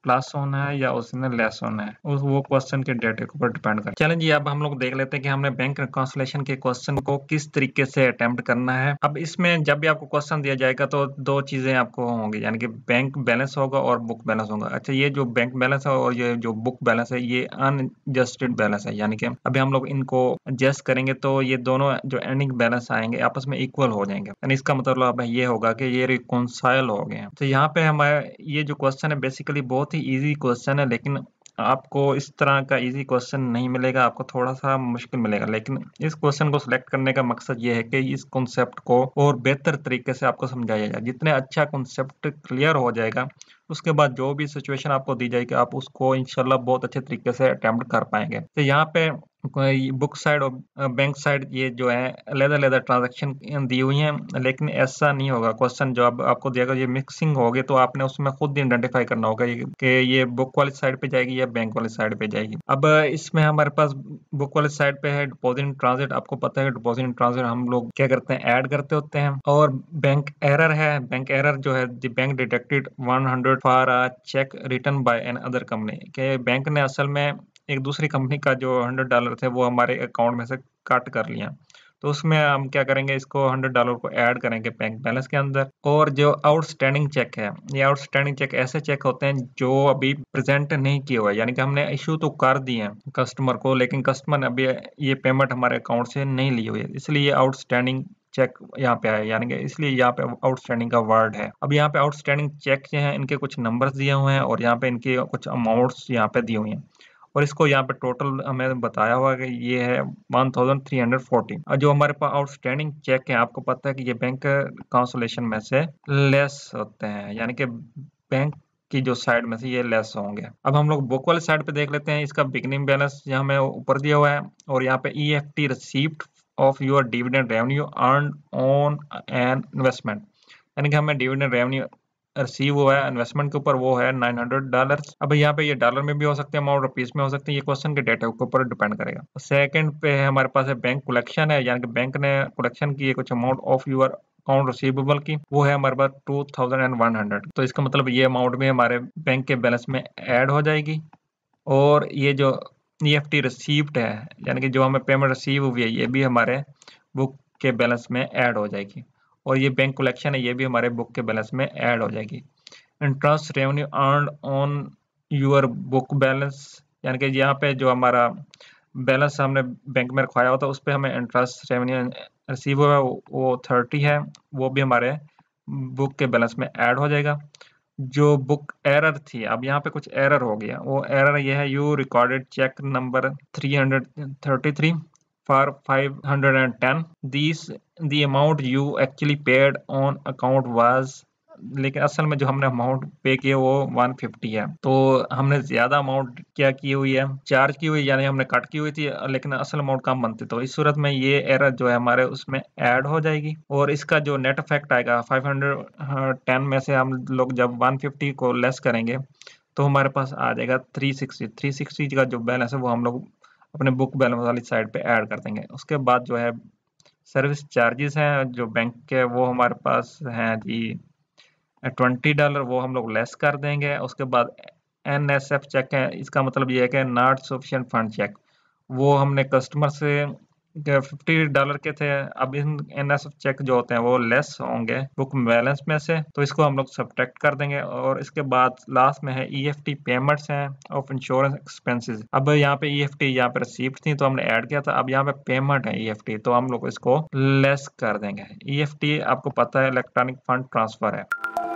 Speaker 1: प्लस होना है या उसने लेस होना है, उस वो क्वेश्चन के डेटा के ऊपर डिपेंड कर। चलें जी, अब हम लोग देख लेते हैं कि हमने बैंक रिकॉन्सिलेशन के क्वेश्चन को किस तरीके से अटेम्प्ट करना है। अब इसमें जब भी आपको क्वेश्चन दिया जाएगा तो दो चीजें आपको होंगी, यानी कि बैंक बैलेंस होगा और बुक बैलेंस होगा। अच्छा, ये जो बैंक बैलेंस है और ये जो बुक बैलेंस है ये अनएडजस्टेड बैलेंस है, यानी कि अभी हम लोग इनको एडजस्ट करेंगे तो ये दोनों जो एंडिंग बैलेंस आएंगे आपस में इक्वल हो जाएंगे, यानी इसका मतलब ये होगा कि ये रिकॉन्साइल हो गए हैं। तो यहाँ पे हमारे ये जो क्वेश्चन है बेसिकली बहुत ही इजी क्वेश्चन है, लेकिन आपको इस तरह का इजी क्वेश्चन नहीं मिलेगा, आपको थोड़ा सा मुश्किल मिलेगा। लेकिन इस क्वेश्चन को सिलेक्ट करने का मकसद ये है कि इस कॉन्सेप्ट को और बेहतर तरीके से आपको समझाया जाए। जितने अच्छा कॉन्सेप्ट क्लियर हो जाएगा उसके बाद जो भी सिचुएशन आपको दी जाएगी आप उसको इंशाल्लाह बहुत अच्छे तरीके से अटेम्प्ट कर पाएंगे। तो यहाँ पे बुक साइड और बैंक साइड ये जो है अलग अलग ट्रांजैक्शन दी हुई हैं, लेकिन ऐसा नहीं होगा। क्वेश्चन जो अब आपको दिया ये मिक्सिंग होगी तो आपने उसमें खुद आइडेंटिफाई करना होगा कि ये बुक वाली साइड पे जाएगी या बैंक वाली साइड पे जाएगी। अब इसमें हमारे पास बुक वाली साइड पे है डिपॉजिट इन ट्रांजिट। आपको पता है डिपॉजिट इन ट्रांजिट हम लोग क्या करते हैं, ऐड करते होते हैं। और बैंक एरर है, बैंक एरर जो है the bank detected one hundred for a cheque written by another company, के बैंक ने असल में एक दूसरी कंपनी का जो हंड्रेड डॉलर थे वो हमारे अकाउंट में से कट कर लिया। तो उसमें हम क्या करेंगे, इसको हंड्रेड डॉलर को ऐड करेंगे बैंक बैलेंस के अंदर। और जो आउटस्टैंडिंग चेक है, ये आउटस्टैंडिंग चेक ऐसे चेक होते हैं जो अभी प्रेजेंट नहीं किए हुए, यानी कि हमने इशू तो कर दिए हैं कस्टमर को, लेकिन कस्टमर ने अभी ये पेमेंट हमारे अकाउंट से नहीं ली हुई है, इसलिए ये आउटस्टैंडिंग चेक यहाँ पे आया, यानी कि इसलिए यहाँ पे आउटस्टैंडिंग का वर्ड है। अब यहाँ पे आउटस्टैंडिंग चेक जो है इनके कुछ नंबर्स दिए हुए हैं और यहाँ पे इनके कुछ अमाउंट्स यहाँ पे दी हुई हैं और इसको यहाँ पे टोटल हमें बताया हुआ है कि ये है one thousand three hundred fourteen. और जो हमारे पास आउटस्टैंडिंग चेक है आपको पता है कि ये बैंक कांसोलेशन में से लेस होते हैं, यानी कि बैंक की जो साइड में से ये लेस होंगे। अब हम लोग बुक वाले साइड पे देख लेते हैं। इसका बिगनिंग बैलेंस यहाँ में ऊपर दिया हुआ है और यहाँ पे E F T receipt of your dividend revenue earn on an investment, यानी कि हमें डिविडेंड रेवेन्यू रिसीव हुआ है इन्वेस्टमेंट के ऊपर, वो है नाइन हंड्रेड डॉलर। अब यहाँ पे ये डॉलर में भी हो सकते हैं अमाउंट, रुपीस में हो सकते हैं, ये क्वेश्चन के डेटा के ऊपर डिपेंड करेगा। सेकंड पे है हमारे पास है बैंक कलेक्शन है, यानी कि बैंक ने कलेक्शन की कुछ amount of your account receivable की, वो है हमारे पास two thousand and one hundred. तो इसका मतलब ये अमाउंट भी हमारे बैंक के बैलेंस में ऐड हो जाएगी। और ये जो ई एफ टी रिसीव्ड है, यानी कि जो हमें पेमेंट रिसीव हुई है, ये भी हमारे बुक के बैलेंस में ऐड हो जाएगी। और ये बैंक कलेक्शन है, ये भी हमारे बुक के बैलेंस में ऐड हो जाएगी। Interest revenue earn on your book balance, यानी कि यहाँ पे जो हमारा बैलेंस हमने बैंक में रखवाया होता है उस पर हमें इंटरेस्ट रेवेन्यू रिसीव हुआ है वो थर्टी है, वो भी हमारे बुक के बैलेंस में ऐड हो जाएगा। जो बुक एरर थी, अब यहाँ पे कुछ एरर हो गया, वो एरर ये है you recorded cheque number three hundred thirty three for five hundred ten, these the amount you actually paid on account was, लेकिन असल में जो हमने अमाउंट पे किया वो वन फिफ्टी है। तो हमने ज्यादा अमाउंट क्या की हुई है, चार्ज की हुई, यानी हमने कट की हुई थी, लेकिन असल अमाउंट कम बनती। तो इस सूरत में ये एरर जो है हमारे उसमें ऐड हो जाएगी और इसका जो नेट इफेक्ट आएगा फाइव हंड्रेड टेन में से हम लोग जब वन फिफ्टी को लेस करेंगे तो हमारे पास आ जाएगा थ्री सिक्सटी। थ्री सिक्सटी का जो बैलेंस है वो हम लोग अपने बुक बैलेंस वाली साइड पे ऐड कर देंगे। उसके बाद जो है सर्विस चार्जेस हैं जो बैंक के, वो हमारे पास हैं जी ट्वेंटी डॉलर, वो हम लोग लेस कर देंगे। उसके बाद एन एस एफ चेक है, इसका मतलब ये है कि नॉट सफिशिएंट फंड चेक, वो हमने कस्टमर से फिफ्टी डॉलर के थे। अब इन एन एस एफ चेक जो होते हैं वो लेस होंगे बुक बैलेंस में से, तो इसको हम लोग सब्ट्रैक्ट कर देंगे। और इसके बाद लास्ट में है ई एफ टी पेमेंट्स हैं ऑफ इंश्योरेंस एक्सपेंसेस। अब यहाँ पे ई एफ टी यहाँ पे रिसीप्ट थी तो हमने ऐड किया था, अब यहाँ पे पेमेंट है ई एफ टी, तो हम लोग इसको लेस कर देंगे। ई एफ टी आपको पता है इलेक्ट्रॉनिक फंड ट्रांसफर है।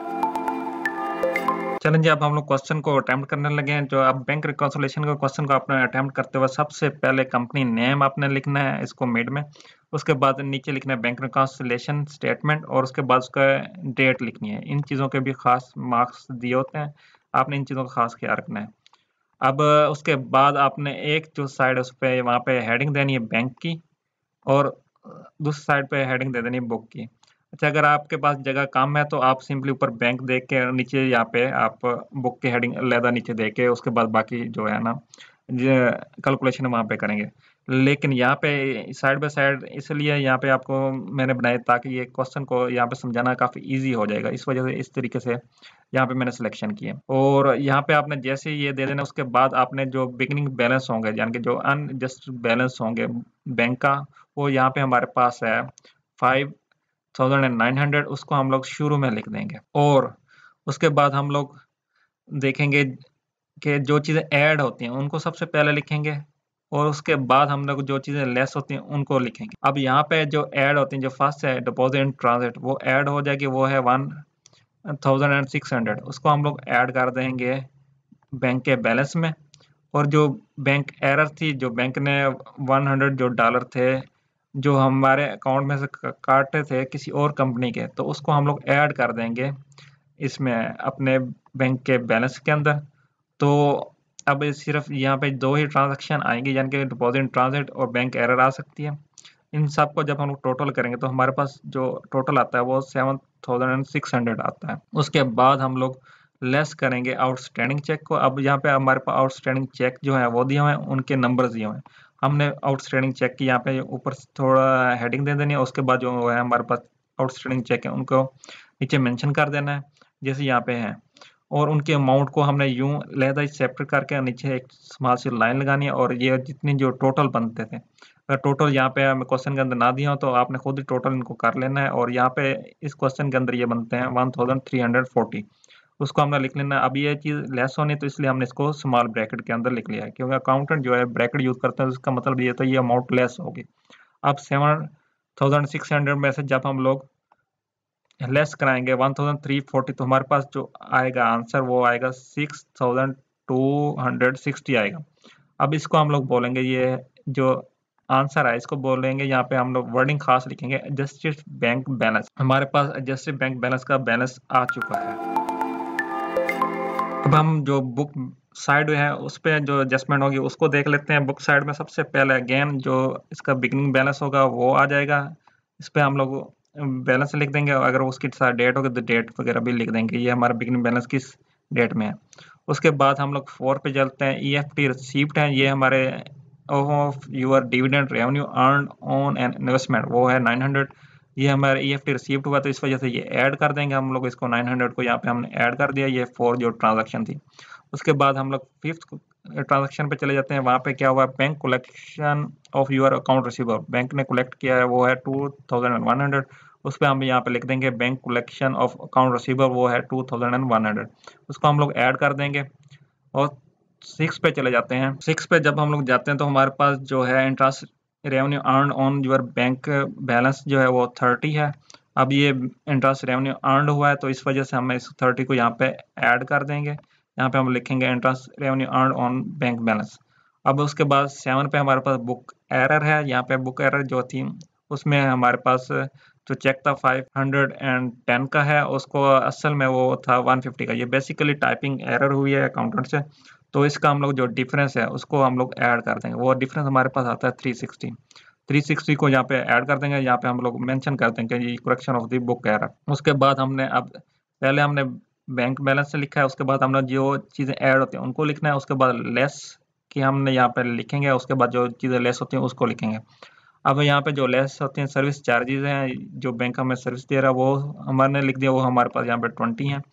Speaker 1: चलें जी, अब हम लोग क्वेश्चन को अटेम्प्ट करने लगे हैं। जो आप बैंक रिकॉन्सिलेशन का क्वेश्चन को आपने अटेम्प्ट करते हुए सबसे पहले कंपनी नेम आपने लिखना है इसको मिड में, उसके बाद नीचे लिखना है बैंक रिकॉन्सिलेशन स्टेटमेंट और उसके बाद उसका डेट लिखनी है। इन चीज़ों के भी खास मार्क्स दिए होते हैं, आपने इन चीज़ों का खास ख्याल रखना है। अब उसके बाद आपने एक जो साइड उस पर वहाँ पे हेडिंग देनी है बैंक की और दूसरी साइड पे हेडिंग दे देनी है बुक की। अच्छा, अगर आपके पास जगह कम है तो आप सिंपली ऊपर बैंक देख के नीचे यहाँ पे आप बुक की हेडिंग अलहदा नीचे दे के उसके बाद बाकी जो है ना कैलकुलेशन वहाँ पे करेंगे। लेकिन यहाँ पे साइड बाय साइड इसलिए यहाँ पे आपको मैंने बनाए ताकि ये क्वेश्चन को यहाँ पे समझाना काफ़ी इजी हो जाएगा। इस वजह से इस तरीके से यहाँ पे मैंने सिलेक्शन किया और यहाँ पे आपने जैसे ही ये दे देना उसके बाद आपने जो बिगिनिंग बैलेंस होंगे यानी कि जो अनएडजस्टेड बैलेंस होंगे बैंक का, वो यहाँ पे हमारे पास है five thousand and nine hundred, उसको हम लोग शुरू में लिख देंगे और उसके बाद हम लोग देखेंगे कि जो चीज़ें ऐड होती हैं उनको सबसे पहले लिखेंगे और उसके बाद हम लोग जो चीज़ें लेस होती हैं उनको लिखेंगे। अब यहाँ पे जो ऐड होती हैं, जो फर्स्ट है डिपॉजिट एंड ट्रांजिट, वो ऐड हो जाएगी, वो है one thousand and six hundred, उसको हम लोग ऐड कर देंगे बैंक के बैलेंस में। और जो बैंक एरर थी, जो बैंक ने वन हंड्रेड जो डॉलर थे जो हमारे अकाउंट में से काटे थे किसी और कंपनी के, तो उसको हम लोग ऐड कर देंगे इसमें अपने बैंक के बैलेंस के अंदर। तो अब सिर्फ यहाँ पे दो ही ट्रांजैक्शन आएंगी यानी कि डिपॉजिट ट्रांजिट और बैंक एरर आ सकती है। इन सब को जब हम लोग टोटल करेंगे तो हमारे पास जो टोटल आता है वो seven thousand and six hundred आता है। उसके बाद हम लोग लेस करेंगे आउटस्टैंडिंग चेक को। अब यहाँ पे हमारे पास आउटस्टैंडिंग चेक जो है वो दिए हुए हैं, उनके नंबर दिए हुए हैं। हमने आउटस्टैंडिंग चेक की यहाँ पे ऊपर थोड़ा हेडिंग दे देनी है, उसके बाद जो है हमारे पास आउटस्टैंडिंग चेक है उनको नीचे मेंशन कर देना है जैसे यहाँ पे है, और उनके अमाउंट को हमने यूं लहदा सेपरेट करके नीचे एक स्मॉल सी लाइन लगानी है। और ये जितनी जो टोटल बनते थे, अगर टोटल यहाँ पे हमें क्वेश्चन के अंदर ना दिया हो तो आपने खुद ही टोटल इनको कर लेना है। और यहाँ पे इस क्वेश्चन के अंदर ये बनते हैं one thousand three hundred forty, उसको हमने लिख लेना है। अब ये चीज़ लेस होनी तो इसलिए हमने इसको स्मॉल ब्रैकेट के अंदर लिख लिया है, क्योंकि अकाउंटेंट जो है ब्रैकेट यूज करते हैं उसका मतलब ये तो ये अमाउंट लेस होगी। अब सेवन थाउजेंड सिक्स हंड्रेड में से जब हम लोग लेस कराएंगे वन थाउजेंड थ्री फोर्टी, तो हमारे पास जो आएगा आंसर वो आएगा six thousand two hundred sixty आएगा। अब इसको हम लोग बोलेंगे, ये जो आंसर है इसको बोलेंगे, यहाँ पे हम लोग वर्डिंग खास लिखेंगे एडजस्टेड बैंक बैलेंस। हमारे पास एडजस्टेड बैंक बैलेंस का बैलेंस आ चुका है। अब हम जो बुक साइड है उस पर जो एडजस्टमेंट होगी उसको देख लेते हैं। बुक साइड में सबसे पहले अगेन जो इसका बिगिनिंग बैलेंस होगा वो आ जाएगा, इस पर हम लोग बैलेंस लिख देंगे। अगर उसकी साथ डेट होगी तो डेट वगैरह भी लिख देंगे, ये हमारा बिगिनिंग बैलेंस किस डेट में है। उसके बाद हम लोग फोर पे चलते हैं। ई एफ टी रिसीप्ट है, ये हमारे of your dividend revenue earn on an investment, वो है नाइन हंड्रेड। ये हमारा ई एफ टी रिसीप्ट हुआ तो इस वजह से ये ऐड कर देंगे हम लोग इसको, नाइन हंड्रेड को यहाँ पे हमने ऐड कर दिया, ये फोर जो ट्रांजेक्शन थी। उसके बाद हम लोग फिफ्थ ट्रांजेक्शन पे चले जाते हैं। वहाँ पे क्या हुआ, bank collection of your account receiver, bank ने कलेक्ट किया है वो है two thousand and one hundred, उस पर हम यहाँ पे लिख देंगे bank collection of account receiver, वो है two thousand and one hundred, उसको हम लोग ऐड कर देंगे। और सिक्स पे चले जाते हैं। सिक्स पे जब हम लोग जाते हैं तो हमारे पास जो है interest revenue earn on your bank balance जो है वो थर्टी है। अब ये इंटरेस्ट रेवेन्यू अर्न हुआ है तो इस वजह से हम इस थर्टी को यहाँ पे ऐड कर देंगे। यहाँ पे हम लिखेंगे interest revenue earn on bank balance. अब उसके बाद सेवन पे हमारे पास बुक एरर है। यहाँ पे बुक एरर जो थी उसमें हमारे पास जो चेक था फाइव हंड्रेड एंड टेन का है, उसको असल में वो था वन फिफ्टी का। ये बेसिकली टाइपिंग एरर हुई है अकाउंटेंट से, तो इसका हम लोग जो डिफरेंस है उसको हम लोग ऐड कर देंगे। वो डिफरेंस हमारे पास आता है थ्री सिक्सटी। थ्री सिक्सटी को यहाँ पे ऐड कर देंगे, यहाँ पे हम लोग मेंशन कर देंगे ये correction of the book error. उसके बाद हमने अब पहले हमने बैंक बैलेंस से लिखा है, उसके बाद हमने जो चीज़ें ऐड होती हैं उनको लिखना है, उसके बाद लेस की हमने यहाँ पे लिखेंगे, उसके बाद जो चीज़ें लेस होती हैं उसको लिखेंगे। अब यहाँ पे जो लेस होती हैं सर्विस चार्जेस हैं, जो बैंक हमें सर्विस दे रहा है वो हमारे लिख दिया, वो हमारे पास यहाँ पे ट्वेंटी है।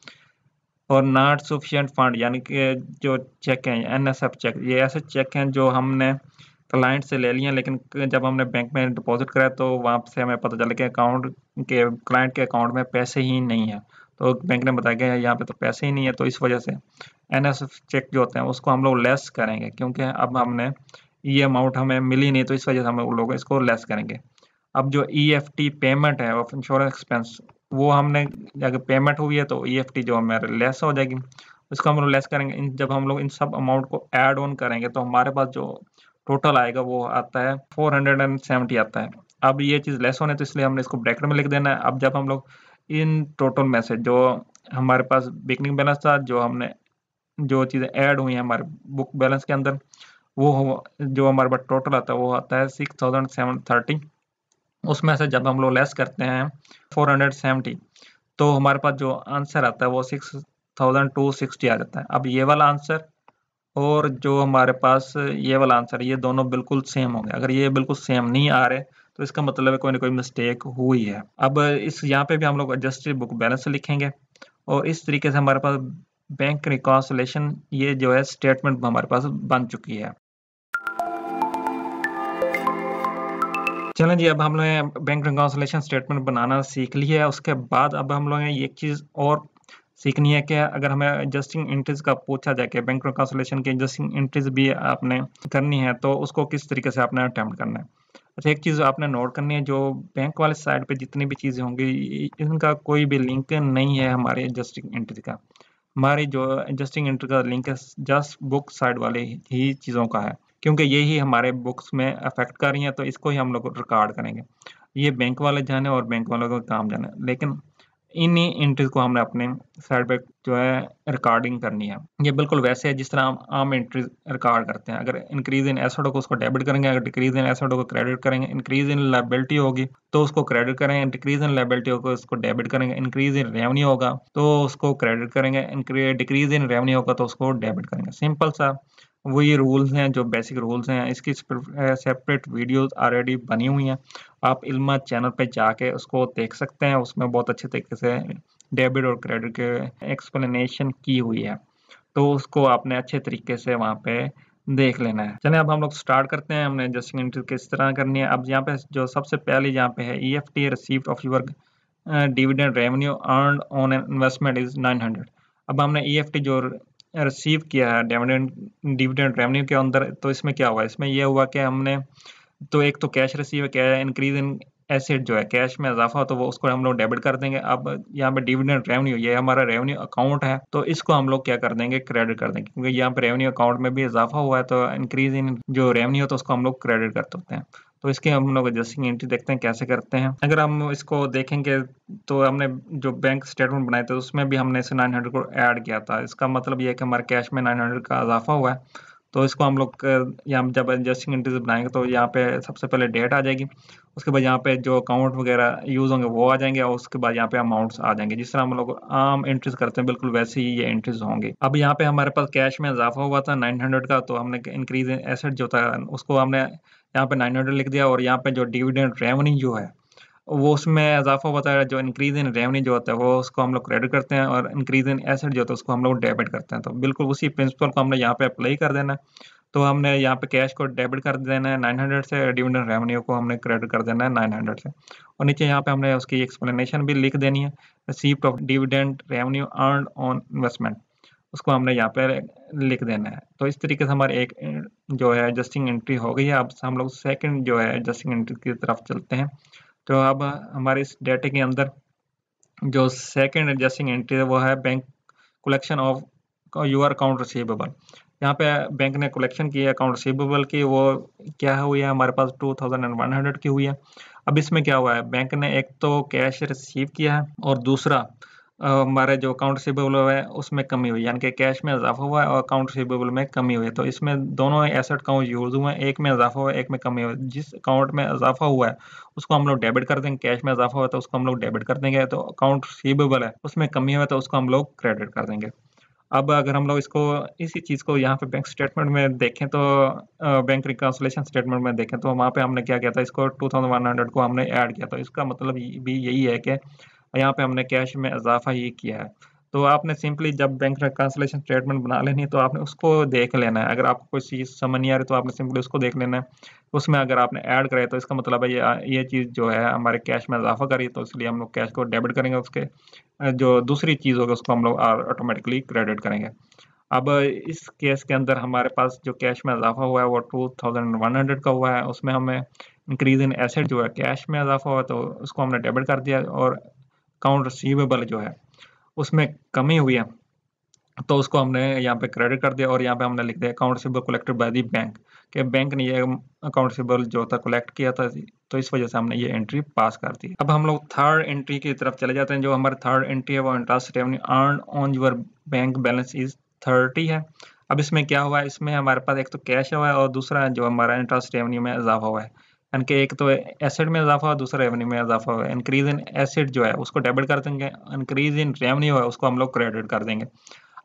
Speaker 1: और नॉट सफिशिएंट फंड यानी कि जो चेक हैं एन एस एफ चेक, ये ऐसे चेक हैं जो हमने क्लाइंट से ले लिए हैं, लेकिन जब हमने बैंक में डिपॉजिट कराया तो वहाँ से हमें पता चला कि अकाउंट के क्लाइंट के अकाउंट में पैसे ही नहीं है। तो बैंक ने बताया कि यहाँ पे तो पैसे ही नहीं है, तो इस वजह से एन एस एफ चेक जो होते हैं उसको हम लोग लेस करेंगे, क्योंकि अब हमने ये अमाउंट हमें मिली नहीं, तो इस वजह से हम लोग इसको लेस करेंगे। अब जो ई एफ टी पेमेंट है ऑफ इंश्योरेंस एक्सपेंस, वो हमने अगर पेमेंट हुई है तो ई एफ टी जो हमारे लेस हो जाएगी, उसको हम लोग लेस करेंगे। इन जब हम लोग इन सब अमाउंट को ऐड ऑन करेंगे तो हमारे पास जो टोटल आएगा वो आता है फोर हंड्रेड एंड सेवेंटी आता है। अब ये चीज़ लेस होने तो इसलिए हमने इसको ब्रैकेट में लिख देना है। अब जब हम लोग इन टोटल में से जो हमारे पास बिगनिंग बैलेंस था, जो हमने जो चीज़ें ऐड हुई हैं हमारे बुक बैलेंस के अंदर, वो जो हमारे पास टोटल आता है वो आता है सिक्स थाउजेंड सेवन थर्टी। उसमें से जब हम लोग लेस करते हैं फोर हंड्रेड सेवेंटी, तो हमारे पास जो आंसर आता है वो सिक्स थाउजेंड टू सिक्सटी आ जाता है। अब ये वाला आंसर और जो हमारे पास ये वाला आंसर है, ये दोनों बिल्कुल सेम होंगे। अगर ये बिल्कुल सेम नहीं आ रहे तो इसका मतलब है कोई ना कोई मिस्टेक हुई है। अब इस यहाँ पे भी हम लोग एडजस्टेड बुक बैलेंस लिखेंगे और इस तरीके से हमारे पास बैंक रिकॉन्सिलेशन ये जो है स्टेटमेंट हमारे पास बन चुकी है। चलें जी, अब हम लोग ने बैंक रिकॉन्सिलेशन स्टेटमेंट बनाना सीख लिया है। उसके बाद अब हम लोग ने एक चीज़ और सीखनी है कि अगर हमें एडजस्टिंग एंट्रीज का पूछा जाए कि बैंक रिकॉन्सिलेशन की एडजस्टिंग एंट्रीज भी आपने करनी है तो उसको किस तरीके से आपने अटेम्प्ट करना है। अच्छा, एक चीज़ आपने नोट करनी है, जो बैंक वाले साइड पे जितनी भी चीज़ें होंगी इनका कोई भी लिंक नहीं है हमारे एडजस्टिंग एंट्री का। हमारी जो एडजस्टिंग एंट्री का लिंक है जस्ट बुक साइड वाले ही चीज़ों का है, क्योंकि यही हमारे बुक्स में अफेक्ट कर रही हैं, तो इसको ही हम लोग रिकॉर्ड करेंगे। ये बैंक वाले जाने और बैंक वालों का काम जाने, लेकिन इन्हीं एंट्रीज को हमने अपने साइड पे जो है रिकॉर्डिंग करनी है। ये बिल्कुल वैसे है जिस तरह हम आम एंट्रीज रिकॉर्ड करते हैं। अगर इंक्रीज इन एसेट को उसको डेबिट करेंगे, अगर डिक्रीज इन एसेट को क्रेडिट करेंगे। इंक्रीज इन लायबिलिटी होगी तो उसको क्रेडिट करेंगे, डिक्रीज इन लायबिलिटी होगा उसको डेबिट करेंगे। इंक्रीज इन रेवेन्यू होगा तो उसको क्रेडिट करेंगे, डिक्रीज इन रेवेन्यू होगा तो उसको डेबिट करेंगे। सिंपल सा वही रूल्स हैं, जो बेसिक रूल्स हैं। इसकी सेपरेट वीडियोस ऑलरेडी बनी हुई हैं, आप इल्मा चैनल पे जाके उसको देख सकते हैं। उसमें बहुत अच्छे तरीके से डेबिट और क्रेडिट के एक्सप्लेनेशन की हुई है, तो उसको आपने अच्छे तरीके से वहाँ पे देख लेना है। चलिए अब हम लोग स्टार्ट करते हैं, हमने एडजस्टिंग एंट्री किस तरह करनी है। अब यहाँ पे जो सबसे पहले यहाँ पे है E F T received of your dividend revenue earn on investment is nine hundred. अब हमने ई एफ टी जो रिसीव किया है डिविडेंड डिविडेंड रेवेन्यू के अंदर, तो इसमें क्या हुआ, इसमें यह हुआ कि हमने तो एक तो कैश रिसीव है, क्या है इंक्रीज इन एसेट जो है कैश में इजाफा हो तो वो उसको हम लोग डेबिट कर देंगे। अब यहाँ पे डिविडेंड रेवेन्यू, ये हमारा रेवेन्यू अकाउंट है, तो इसको हम लोग क्या कर देंगे, क्रेडिट कर देंगे, क्योंकि यहाँ पे रेवेन्यू अकाउंट में भी इजाफा हुआ है, तो इंक्रीज इन जो रेवेन्यू है तो उसको हम लोग क्रेडिट कर सकते हैं। तो इसके हम लोग एडजस्टिंग एंट्री देखते हैं कैसे करते हैं। अगर हम इसको देखेंगे तो हमने जो बैंक स्टेटमेंट बनाए थे उसमें भी हमने इसे नाइन हंड्रेड को ऐड किया था। इसका मतलब ये है कि हमारे कैश में नाइन हंड्रेड का इजाफा हुआ है, तो इसको हम लोग यहाँ जब एडजस्टिंग एंट्रीज बनाएंगे तो यहाँ पे सबसे पहले डेट आ जाएगी, उसके बाद यहाँ पे जो अकाउंट वगैरह यूज होंगे वो आ जाएंगे, और उसके बाद यहाँ पे अमाउंट्स आ जाएंगे। जिस तरह हम लोग आम एंट्रीज करते हैं बिल्कुल वैसे ही ये एंट्रीज होंगे। अब यहाँ पे हमारे पास कैश में इजाफा हुआ था नाइन हंड्रेड का, तो हमने इंक्रीज इन एसेट जो था उसको हमने यहाँ पे नाइन हंड्रेड लिख दिया, और यहाँ पे जो डिविडेंड रेवेन्यू जो है वो उसमें इजाफा होता है। जो इंक्रीज इन रेवेन्यू जो होता है वो उसको हम लोग क्रेडिट करते हैं, और इंक्रीज इन एसेट जो होता है उसको हम लोग डेबिट करते हैं। तो बिल्कुल उसी प्रिंसिपल को हमने यहाँ पे अप्लाई कर देना है। तो हमने यहाँ पे कैश को डेबिट कर देना है नाइन हंड्रेड से, डिविडेंड रेवेन्यू को हमने क्रेडिट कर देना है नाइन हंड्रेड से, और नीचे यहाँ पे हमने उसकी एक्सप्लेनेशन भी लिख देनी है। Receipt of dividend revenue earned on investment, उसको हमने यहाँ पे लिख देना है। तो इस तरीके से हमारे एक जो है एडजस्टिंग एंट्री हो गई है। अब हम लोग सेकंड जो है एडजस्टिंग एंट्री की तरफ चलते हैं। तो अब हमारे इस डेटे के अंदर जो सेकंड एडजस्टिंग एंट्री है वो है bank collection of your account receivable. यहाँ पे बैंक ने कलेक्शन की है अकाउंट रिसीवेबल की, वो क्या हुई है हमारे पास टू थाउजेंड वन हंड्रेड की हुई है। अब इसमें क्या हुआ है, बैंक ने एक तो कैश रिसीव किया है, और दूसरा हमारे जो अकाउंट रिसीवेबल है उसमें कमी हुई है, यानी कि कैश में इजाफा हुआ है और अकाउंट रिसीवेबल में कमी हुई है। तो इसमें दोनों एसेट अकाउंट यूज हुए हैं, एक में इजाफा हुआ है एक में कमी हुई है। जिस अकाउंट में इजाफा हुआ है उसको हम लोग डेबिट कर देंगे, कैश में इजाफा हुआ है तो उसको हम लोग डेबिट कर देंगे। तो अकाउंट रिसीवेबल है उसमें कमी हुआ है तो उसको हम लोग क्रेडिट कर देंगे। अब अगर हम लोग इसको इसी चीज़ को यहाँ पे बैंक स्टेटमेंट में देखें तो बैंक रिकॉन्सिलेशन स्टेटमेंट में देखें तो वहाँ पे हमने क्या किया था, इसको टू थाउजेंड वन हंड्रेड को हमने ऐड किया। तो इसका मतलब भी यही है कि यहाँ पे हमने कैश में इजाफा ही किया है। तो आपने सिंपली जब बैंक रिकॉन्सिलेशन स्टेटमेंट बना लेनी है तो आपने उसको देख लेना है। अगर आपको कोई चीज़ समझ नहीं आ रही तो आपने सिंपली उसको देख लेना है। उसमें अगर आपने ऐड करे तो इसका मतलब है ये ये चीज़ जो है हमारे कैश में इजाफा करी, तो इसलिए हम लोग कैश को डेबिट करेंगे, उसके जो दूसरी चीज़ होगी उसको हम लोग ऑटोमेटिकली क्रेडिट करेंगे। अब इस केस के अंदर हमारे पास जो कैश में इजाफा हुआ है वो टू थाउजेंड वन हंड्रेड का हुआ है, उसमें हमें इंक्रीज इन एसेट जो है कैश में इजाफा हुआ तो उसको हमने डेबिट कर दिया, और अकाउंट रिसीवेबल जो है उसमें कमी हुई है तो उसको हमने यहाँ पे क्रेडिट कर दिया, और यहाँ पे हमने लिख दिया account receivable collected by the bank, के बैंक ने ये अकाउंट रिसीवेबल जो था कलेक्ट किया था, तो इस वजह से हमने ये एंट्री पास कर दी। अब हम लोग थर्ड एंट्री की तरफ चले जाते हैं। जो हमारी थर्ड एंट्री है वो interest revenue earn on your bank balance is thirty है। अब इसमें क्या हुआ है, इसमें हमारे पास एक तो कैश हुआ है और दूसरा जो हमारा इंटरेस्ट रेवेन्यू में इजाफा हुआ है, यानी कि एक तो एसेट में इजाफा हुआ दूसरा रेवेन्यू में इजाफा हुआ है। इंक्रीज इन एसेट जो है उसको डेबिट कर देंगे, इंक्रीज इन रेवेन्यू है उसको हम लोग क्रेडिट कर देंगे।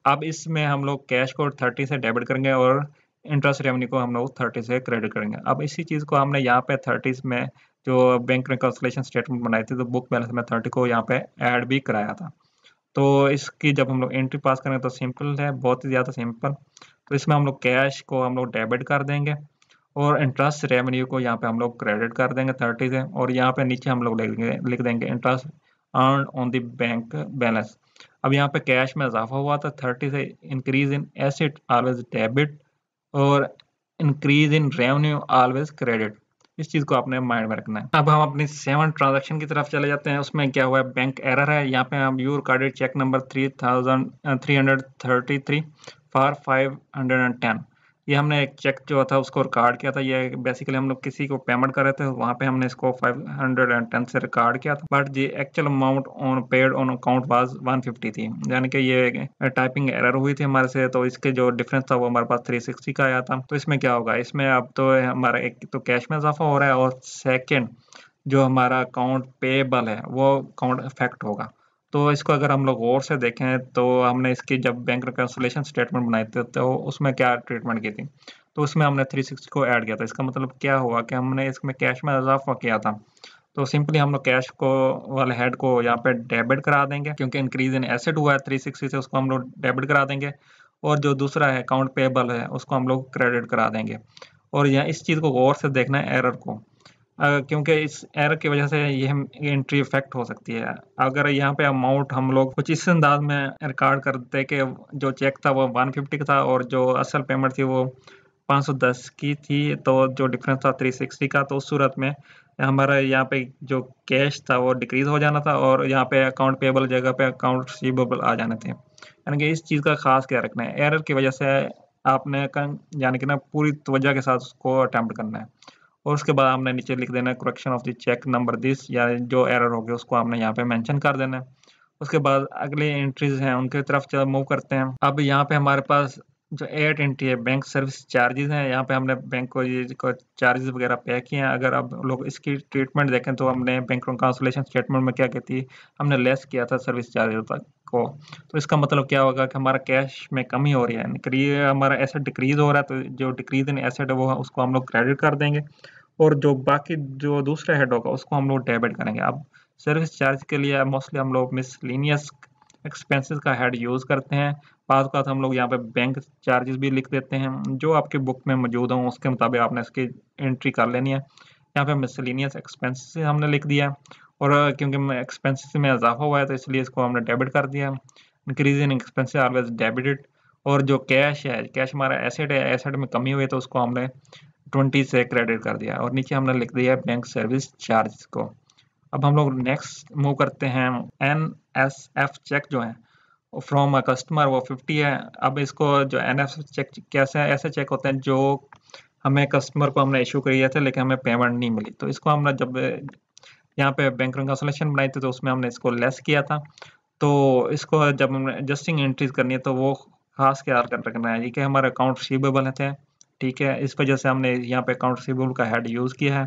Speaker 1: अब इसमें हम लोग कैश को थर्टी से डेबिट करेंगे और इंटरेस्ट रेवेन्यू को हम लोग थर्टी से क्रेडिट करेंगे। अब इसी चीज़ को हमने यहाँ पे थर्टी में जो बैंक रिकंसिलिएशन स्टेटमेंट बनाई थी तो बुक बैलेंस में थर्टी को यहाँ पे ऐड भी कराया था। तो इसकी जब हम लोग एंट्री पास करेंगे तो सिंपल है, बहुत ही ज़्यादा सिंपल। तो इसमें हम लोग कैश को हम लोग डेबिट कर देंगे और इंटरेस्ट रेवेन्यू को यहाँ पे हम लोग क्रेडिट कर देंगे थर्टी से, और यहाँ पे नीचे हम लोग लिख देंगे लिख देंगे interest earn on the bank balance. अब यहाँ पे कैश में इजाफा हुआ था थर्टी से, increase in asset always debit और increase in revenue always credit. इस चीज को आपने माइंड में रखना है। अब हम अपनी सेवन ट्रांजैक्शन की तरफ चले जाते हैं। उसमें क्या हुआ है, बैंक एरर है। यहाँ पे हम your carded cheque number three thousand three hundred thirty three for five hundred and ten. ये हमने एक चेक जो था उसको रिकॉर्ड किया था। ये बेसिकली हम लोग किसी को पेमेंट कर रहे थे, वहाँ पे हमने इसको फाइव हंड्रेड टेन से रिकॉर्ड किया था, but the actual amount on paid on account was one fifty थी, यानी कि ये टाइपिंग एरर हुई थी हमारे से। तो इसके जो डिफरेंस था वो हमारे पास थ्री सिक्सटी का आया था। तो इसमें क्या होगा, इसमें अब तो हमारा एक तो कैश में इजाफा हो रहा है और सेकेंड जो हमारा अकाउंट पेएबल है वो अकाउंट इफेक्ट होगा। तो इसको अगर हम लोग गौर से देखें तो हमने इसकी जब बैंक रिकंसिलिएशन स्टेटमेंट बनाई थी तो उसमें क्या ट्रीटमेंट की थी, तो उसमें हमने थ्री सिक्सटी को ऐड किया था। इसका मतलब क्या हुआ कि हमने इसमें कैश में इजाफा किया था। तो सिंपली हम लोग कैश को वाले हेड को यहाँ पे डेबिट करा देंगे, क्योंकि इंक्रीज इन एसेट हुआ है थ्री सिक्सटी से, उसको हम लोग डेबिट करा देंगे। और जो दूसरा है अकाउंट पेएबल है उसको हम लोग क्रेडिट करा देंगे। और यहाँ इस चीज़ को गौर से देखना है एरर को, क्योंकि इस एरर की वजह से ये हम एंट्री इफेक्ट हो सकती है। अगर यहाँ पे अमाउंट हम लोग कुछ इस अंदाज में रिकॉर्ड करते कि जो चेक था वो वन फिफ्टी का था और जो असल पेमेंट थी वो पाँच सौ दस की थी, तो जो डिफरेंस था थ्री सिक्सटी का, तो उस सूरत में हमारा यहाँ पे जो कैश था वो डिक्रीज हो जाना था और यहाँ पे अकाउंट पेएबल जगह पे अकाउंट रिसीवेबल आ जाने थे। यानी कि इस चीज़ का खास ख्याल रखना है। एरर की वजह से आपने यानी कि ना पूरी तवज्जो के साथ उसको अटेम्प्ट करना है। और उसके बाद हमने नीचे लिख देना है correction of the cheque number this, या जो एरर हो गया उसको हमने यहाँ पे मेंशन कर देना है। उसके बाद अगले एंट्रीज हैं उनके तरफ चलो मूव करते हैं। अब यहाँ पे हमारे पास जो एट एंट्री है बैंक सर्विस चार्जेस हैं। यहाँ पे हमने बैंक को ये चार्जेस वगैरह पे किए हैं। अगर अब लोग इसकी ट्रीटमेंट देखें तो हमने बैंक रिकंसिलिएशन स्टेटमेंट में क्या कहती है, हमने लेस किया था सर्विस चार्जेस को। तो इसका मतलब क्या होगा कि हमारा कैश में कमी हो रही है, हमारा एसेट डिक्रीज हो रहा है, तो जो डिक्रीज इन एसेट है वो उसको हम लोग क्रेडिट कर देंगे और जो बाकी जो दूसरा हेड होगा उसको हम लोग डेबिट करेंगे। अब सर्विस चार्ज के लिए मोस्टली हम लोग मिसलेनियस एक्सपेंसेस का हेड यूज़ करते हैं। बाद का हम लोग यहाँ पे बैंक चार्जेस भी लिख देते हैं, जो आपकी बुक में मौजूद हों उसके मुताबिक आपने इसकी एंट्री कर लेनी है। यहाँ पे मिसलेनियस एक्सपेंसेस हमने लिख दिया और क्योंकि एक्सपेंसेस में इजाफा हुआ है तो इसलिए इसको हमने डेबिट कर दिया। Increase in expenses always debited. और जो कैश है, कैश हमारा एसेट है, एसेट में कमी हुई है तो उसको हमने ट्वेंटी से क्रेडिट कर दिया और नीचे हमने लिख दिया बैंक सर्विस चार्ज को। अब हम लोग नेक्स्ट मूव करते हैं। एन एस एफ चेक जो है फ्रॉम अ कस्टमर वो फिफ्टी है। अब इसको जो एन एस एफ चेक कैसे ऐसे चेक होते हैं जो हमें कस्टमर को हमने इशू किया था लेकिन हमें पेमेंट नहीं मिली। तो इसको हमने जब यहाँ पे बैंक रिकंसिलिएशन बनाई थी तो उसमें हमने इसको लेस किया था। तो इसको जब हमने एडजस्टिंग एंट्रीज करनी है तो वो खास ख्याल कर रखना है कि हमारे अकाउंट रिसीवेबल थे, ठीक है। इस वजह से हमने यहाँ पे अकाउंट रिसीवेबल का हेड यूज़ किया है।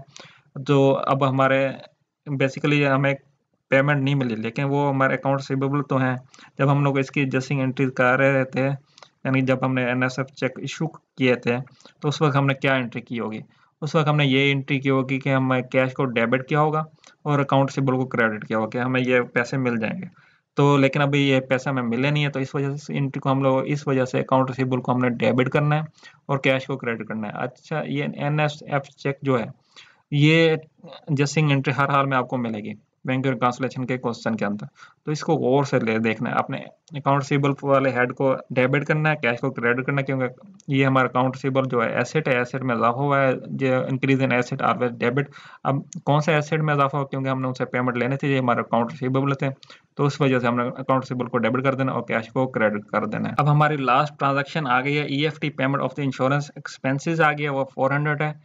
Speaker 1: जो अब हमारे बेसिकली हमें पेमेंट नहीं मिली लेकिन वो हमारे अकाउंट रिसीवेबल तो हैं। जब हम लोग इसकी एडजस्टिंग एंट्रीज कर रहे थे, यानी जब हमने N S F cheque issue किए थे तो उस वक्त हमने क्या एंट्री की होगी, उस वक्त हमने ये एंट्री की होगी कि हमें कैश को डेबिट किया होगा और अकाउंट रिसीवेबल को क्रेडिट किया होगा कि हमें ये पैसे मिल जाएंगे। तो लेकिन अभी ये पैसा हमें मिले नहीं है, तो इस वजह से एंट्री को हम लोग इस वजह से अकाउंट रिसीवेबल को हमने डेबिट करना है और कैश को क्रेडिट करना है। अच्छा, ये एन एस एफ चेक जो है ये एडजस्टिंग एंट्री हर हाल में आपको मिलेगी बैंक रिकंसिलिएशन के क्वेश्चन के अंदर। तो इसको गौर से ले देखना है। अपने अकाउंट रिसीवेबल वाले हेड को डेबिट करना है, कैश को क्रेडिट करना है, क्योंकि ये हमारा अकाउंट रिसीवेबल जो है एसेट है, एसेट में इजाफा हुआ है, जो increase in asset always debit. अब कौन सा एसेट में इजाफा हुआ, क्योंकि हमने उनसे पेमेंट लेने थे, ये हमारे अकाउंट रिसीवेबल थे, तो उस वजह से हमने अकाउंट रिसीवेबल को डेबिट कर देना और कैश को क्रेडिट कर देना है। अब हमारी लास्ट ट्रांजेक्शन आ गई है, E F T payment of the insurance expenses आ गया, वो फोर हंड्रेड है।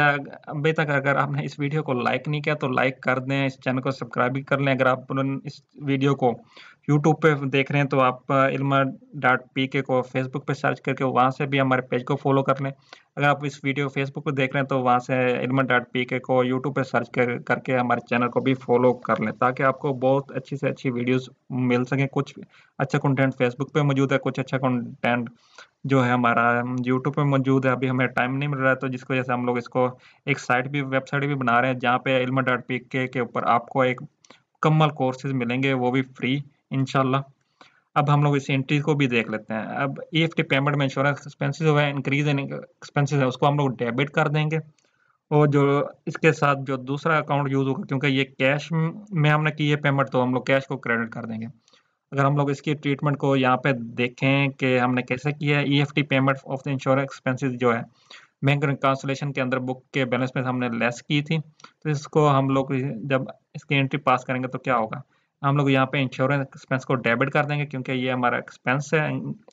Speaker 1: अभी तक अगर आपने इस वीडियो को लाइक नहीं किया तो लाइक कर दें, इस चैनल को सब्सक्राइब भी कर लें। अगर आप इस वीडियो को यूट्यूब पे देख रहे हैं तो आप इल्मा डॉट पी के को फेसबुक पे सर्च करके वहाँ से भी हमारे पेज को फॉलो कर लें। अगर आप इस वीडियो फेसबुक पे देख रहे हैं तो वहाँ से इल्मा डॉट पी के को यूट्यूब पे सर्च कर करके हमारे चैनल को भी फॉलो कर लें, ताकि आपको बहुत अच्छी से अच्छी वीडियोस मिल सकें। कुछ अच्छा कंटेंट फेसबुक पे मौजूद है, कुछ अच्छा कंटेंट जो है हमारा यूट्यूब पे मौजूद है। अभी हमें टाइम नहीं मिल रहा है, तो जिसकी वजह से हम लोग इसको एक साइट भी वेबसाइट भी बना रहे हैं, जहाँ पे इल्मा डॉट पी के के ऊपर आपको एक मुकम्मल कोर्सेज मिलेंगे, वो भी फ्री इंशाल्लाह। अब हम लोग इस एंट्री को भी देख लेते हैं। अब ईएफटी पेमेंट में इंश्योरेंस एक्सपेंसेस जो है, इंक्रीज इन एक्सपेंसेस है, उसको हम लोग डेबिट कर देंगे। और जो इसके साथ जो दूसरा अकाउंट यूज होगा, क्योंकि ये कैश में हमने की है पेमेंट, तो हम लोग कैश को क्रेडिट कर देंगे। अगर हम लोग इसकी ट्रीटमेंट को यहाँ पे देखें कि हमने कैसे किया है, EFT payment of the insurance expenses जो है बैंक रिकॉन्सिलेशन के अंदर बुक के बैलेंस में हमने लेस की थी, तो इसको हम लोग जब इसकी एंट्री पास करेंगे तो क्या होगा, हम लोग यहाँ पे इंश्योरेंस एक्सपेंस को डेबिट कर देंगे, क्योंकि ये हमारा एक्सपेंस है।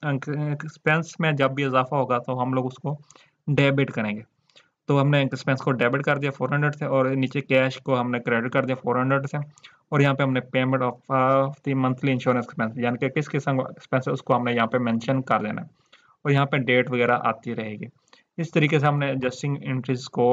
Speaker 1: एक्सपेंस में जब भी इजाफा होगा तो हम लोग उसको डेबिट करेंगे। तो हमने एक्सपेंस को डेबिट कर दिया फोर हंड्रेड से, और नीचे कैश को हमने क्रेडिट कर दिया फोर हंड्रेड से। और यहाँ पे हमने payment of the monthly insurance expense, यानी कि किस किस्म का एक्सपेंस है उसको हमने यहाँ पे मेंशन कर देना है, और यहाँ पे डेट वगैरह आती रहेगी। इस तरीके से हमने एडजस्टिंग एंट्रीज को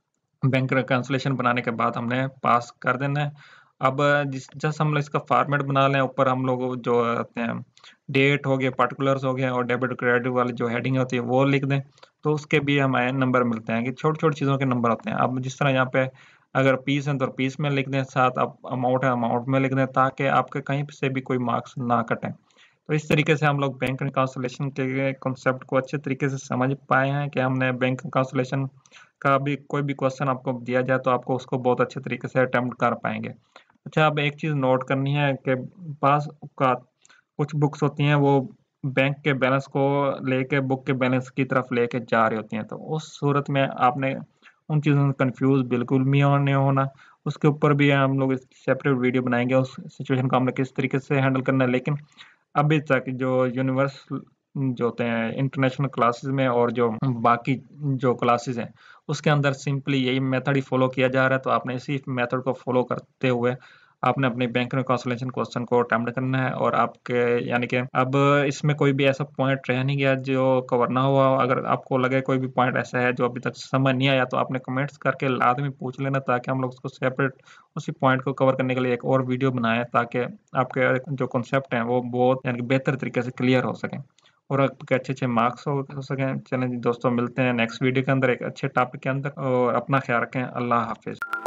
Speaker 1: बैंक रिकॉन्सिलेशन बनाने के बाद हमने पास कर देना है। अब जिस जस्ट हम लोग इसका फॉर्मेट बना लें, ऊपर हम लोग जो आते हैं डेट हो गया, पर्टिकुलर्स हो गया, और डेबिट क्रेडिट वाली जो हेडिंग होती है वो लिख दें, तो उसके भी हमें नंबर मिलते हैं कि छोटी छोटी चीज़ों के नंबर होते हैं। अब जिस तरह यहाँ पे अगर पीस है तो पीस में लिख दें, साथ अब अमाउंट है अमाउंट में लिख दें, ताकि आपके कहीं से भी कोई मार्क्स ना कटें। तो इस तरीके से हम लोग बैंक रिकॉन्सिलेशन के कॉन्सेप्ट को अच्छे तरीके से समझ पाए हैं कि हमने बैंक रिकॉन्सिलेशन का भी कोई भी क्वेश्चन आपको दिया जाए तो आपको उसको बहुत अच्छे तरीके से अटेम्प्ट कर पाएंगे। अच्छा, अब एक चीज़ नोट करनी है कि पास का कुछ बुक्स होती हैं वो बैंक के बैलेंस को लेके बुक के बैलेंस की तरफ लेके जा रही होती हैं, तो उस सूरत में आपने उन चीज़ों में कंफ्यूज बिल्कुल भी नहीं होना। उसके ऊपर भी हम लोग सेपरेट वीडियो बनाएंगे, उस सिचुएशन को हमने किस तरीके से हैंडल करना है। लेकिन अभी तक जो यूनिवर्सल जो होते हैं इंटरनेशनल क्लासेस में और जो बाकी जो क्लासेस हैं, उसके अंदर सिंपली यही मेथड ही फॉलो किया जा रहा है। तो आपने इसी मेथड को फॉलो करते हुए आपने अपने बैंक रिकॉन्सिलेशन क्वेश्चन को अटेम्प्ट करना है, और आपके यानी कि अब इसमें कोई भी ऐसा पॉइंट रह नहीं गया जो कवर ना हुआ। अगर आपको लगे कोई भी पॉइंट ऐसा है जो अभी तक समझ नहीं आया, तो आपने कमेंट्स करके लाजमी पूछ लेना, ताकि हम लोग उसको सेपरेट उसी पॉइंट को कवर करने के लिए एक और वीडियो बनाए, ताकि आपके जो कॉन्सेप्ट हैं वो बहुत यानी कि बेहतर तरीके से क्लियर हो सकें और आपके अच्छे अच्छे मार्क्स हो, हो सकें। चलें जी दोस्तों, मिलते हैं नेक्स्ट वीडियो के अंदर एक अच्छे टॉपिक के अंदर, और अपना ख्याल रखें। अल्लाह हाफिज़।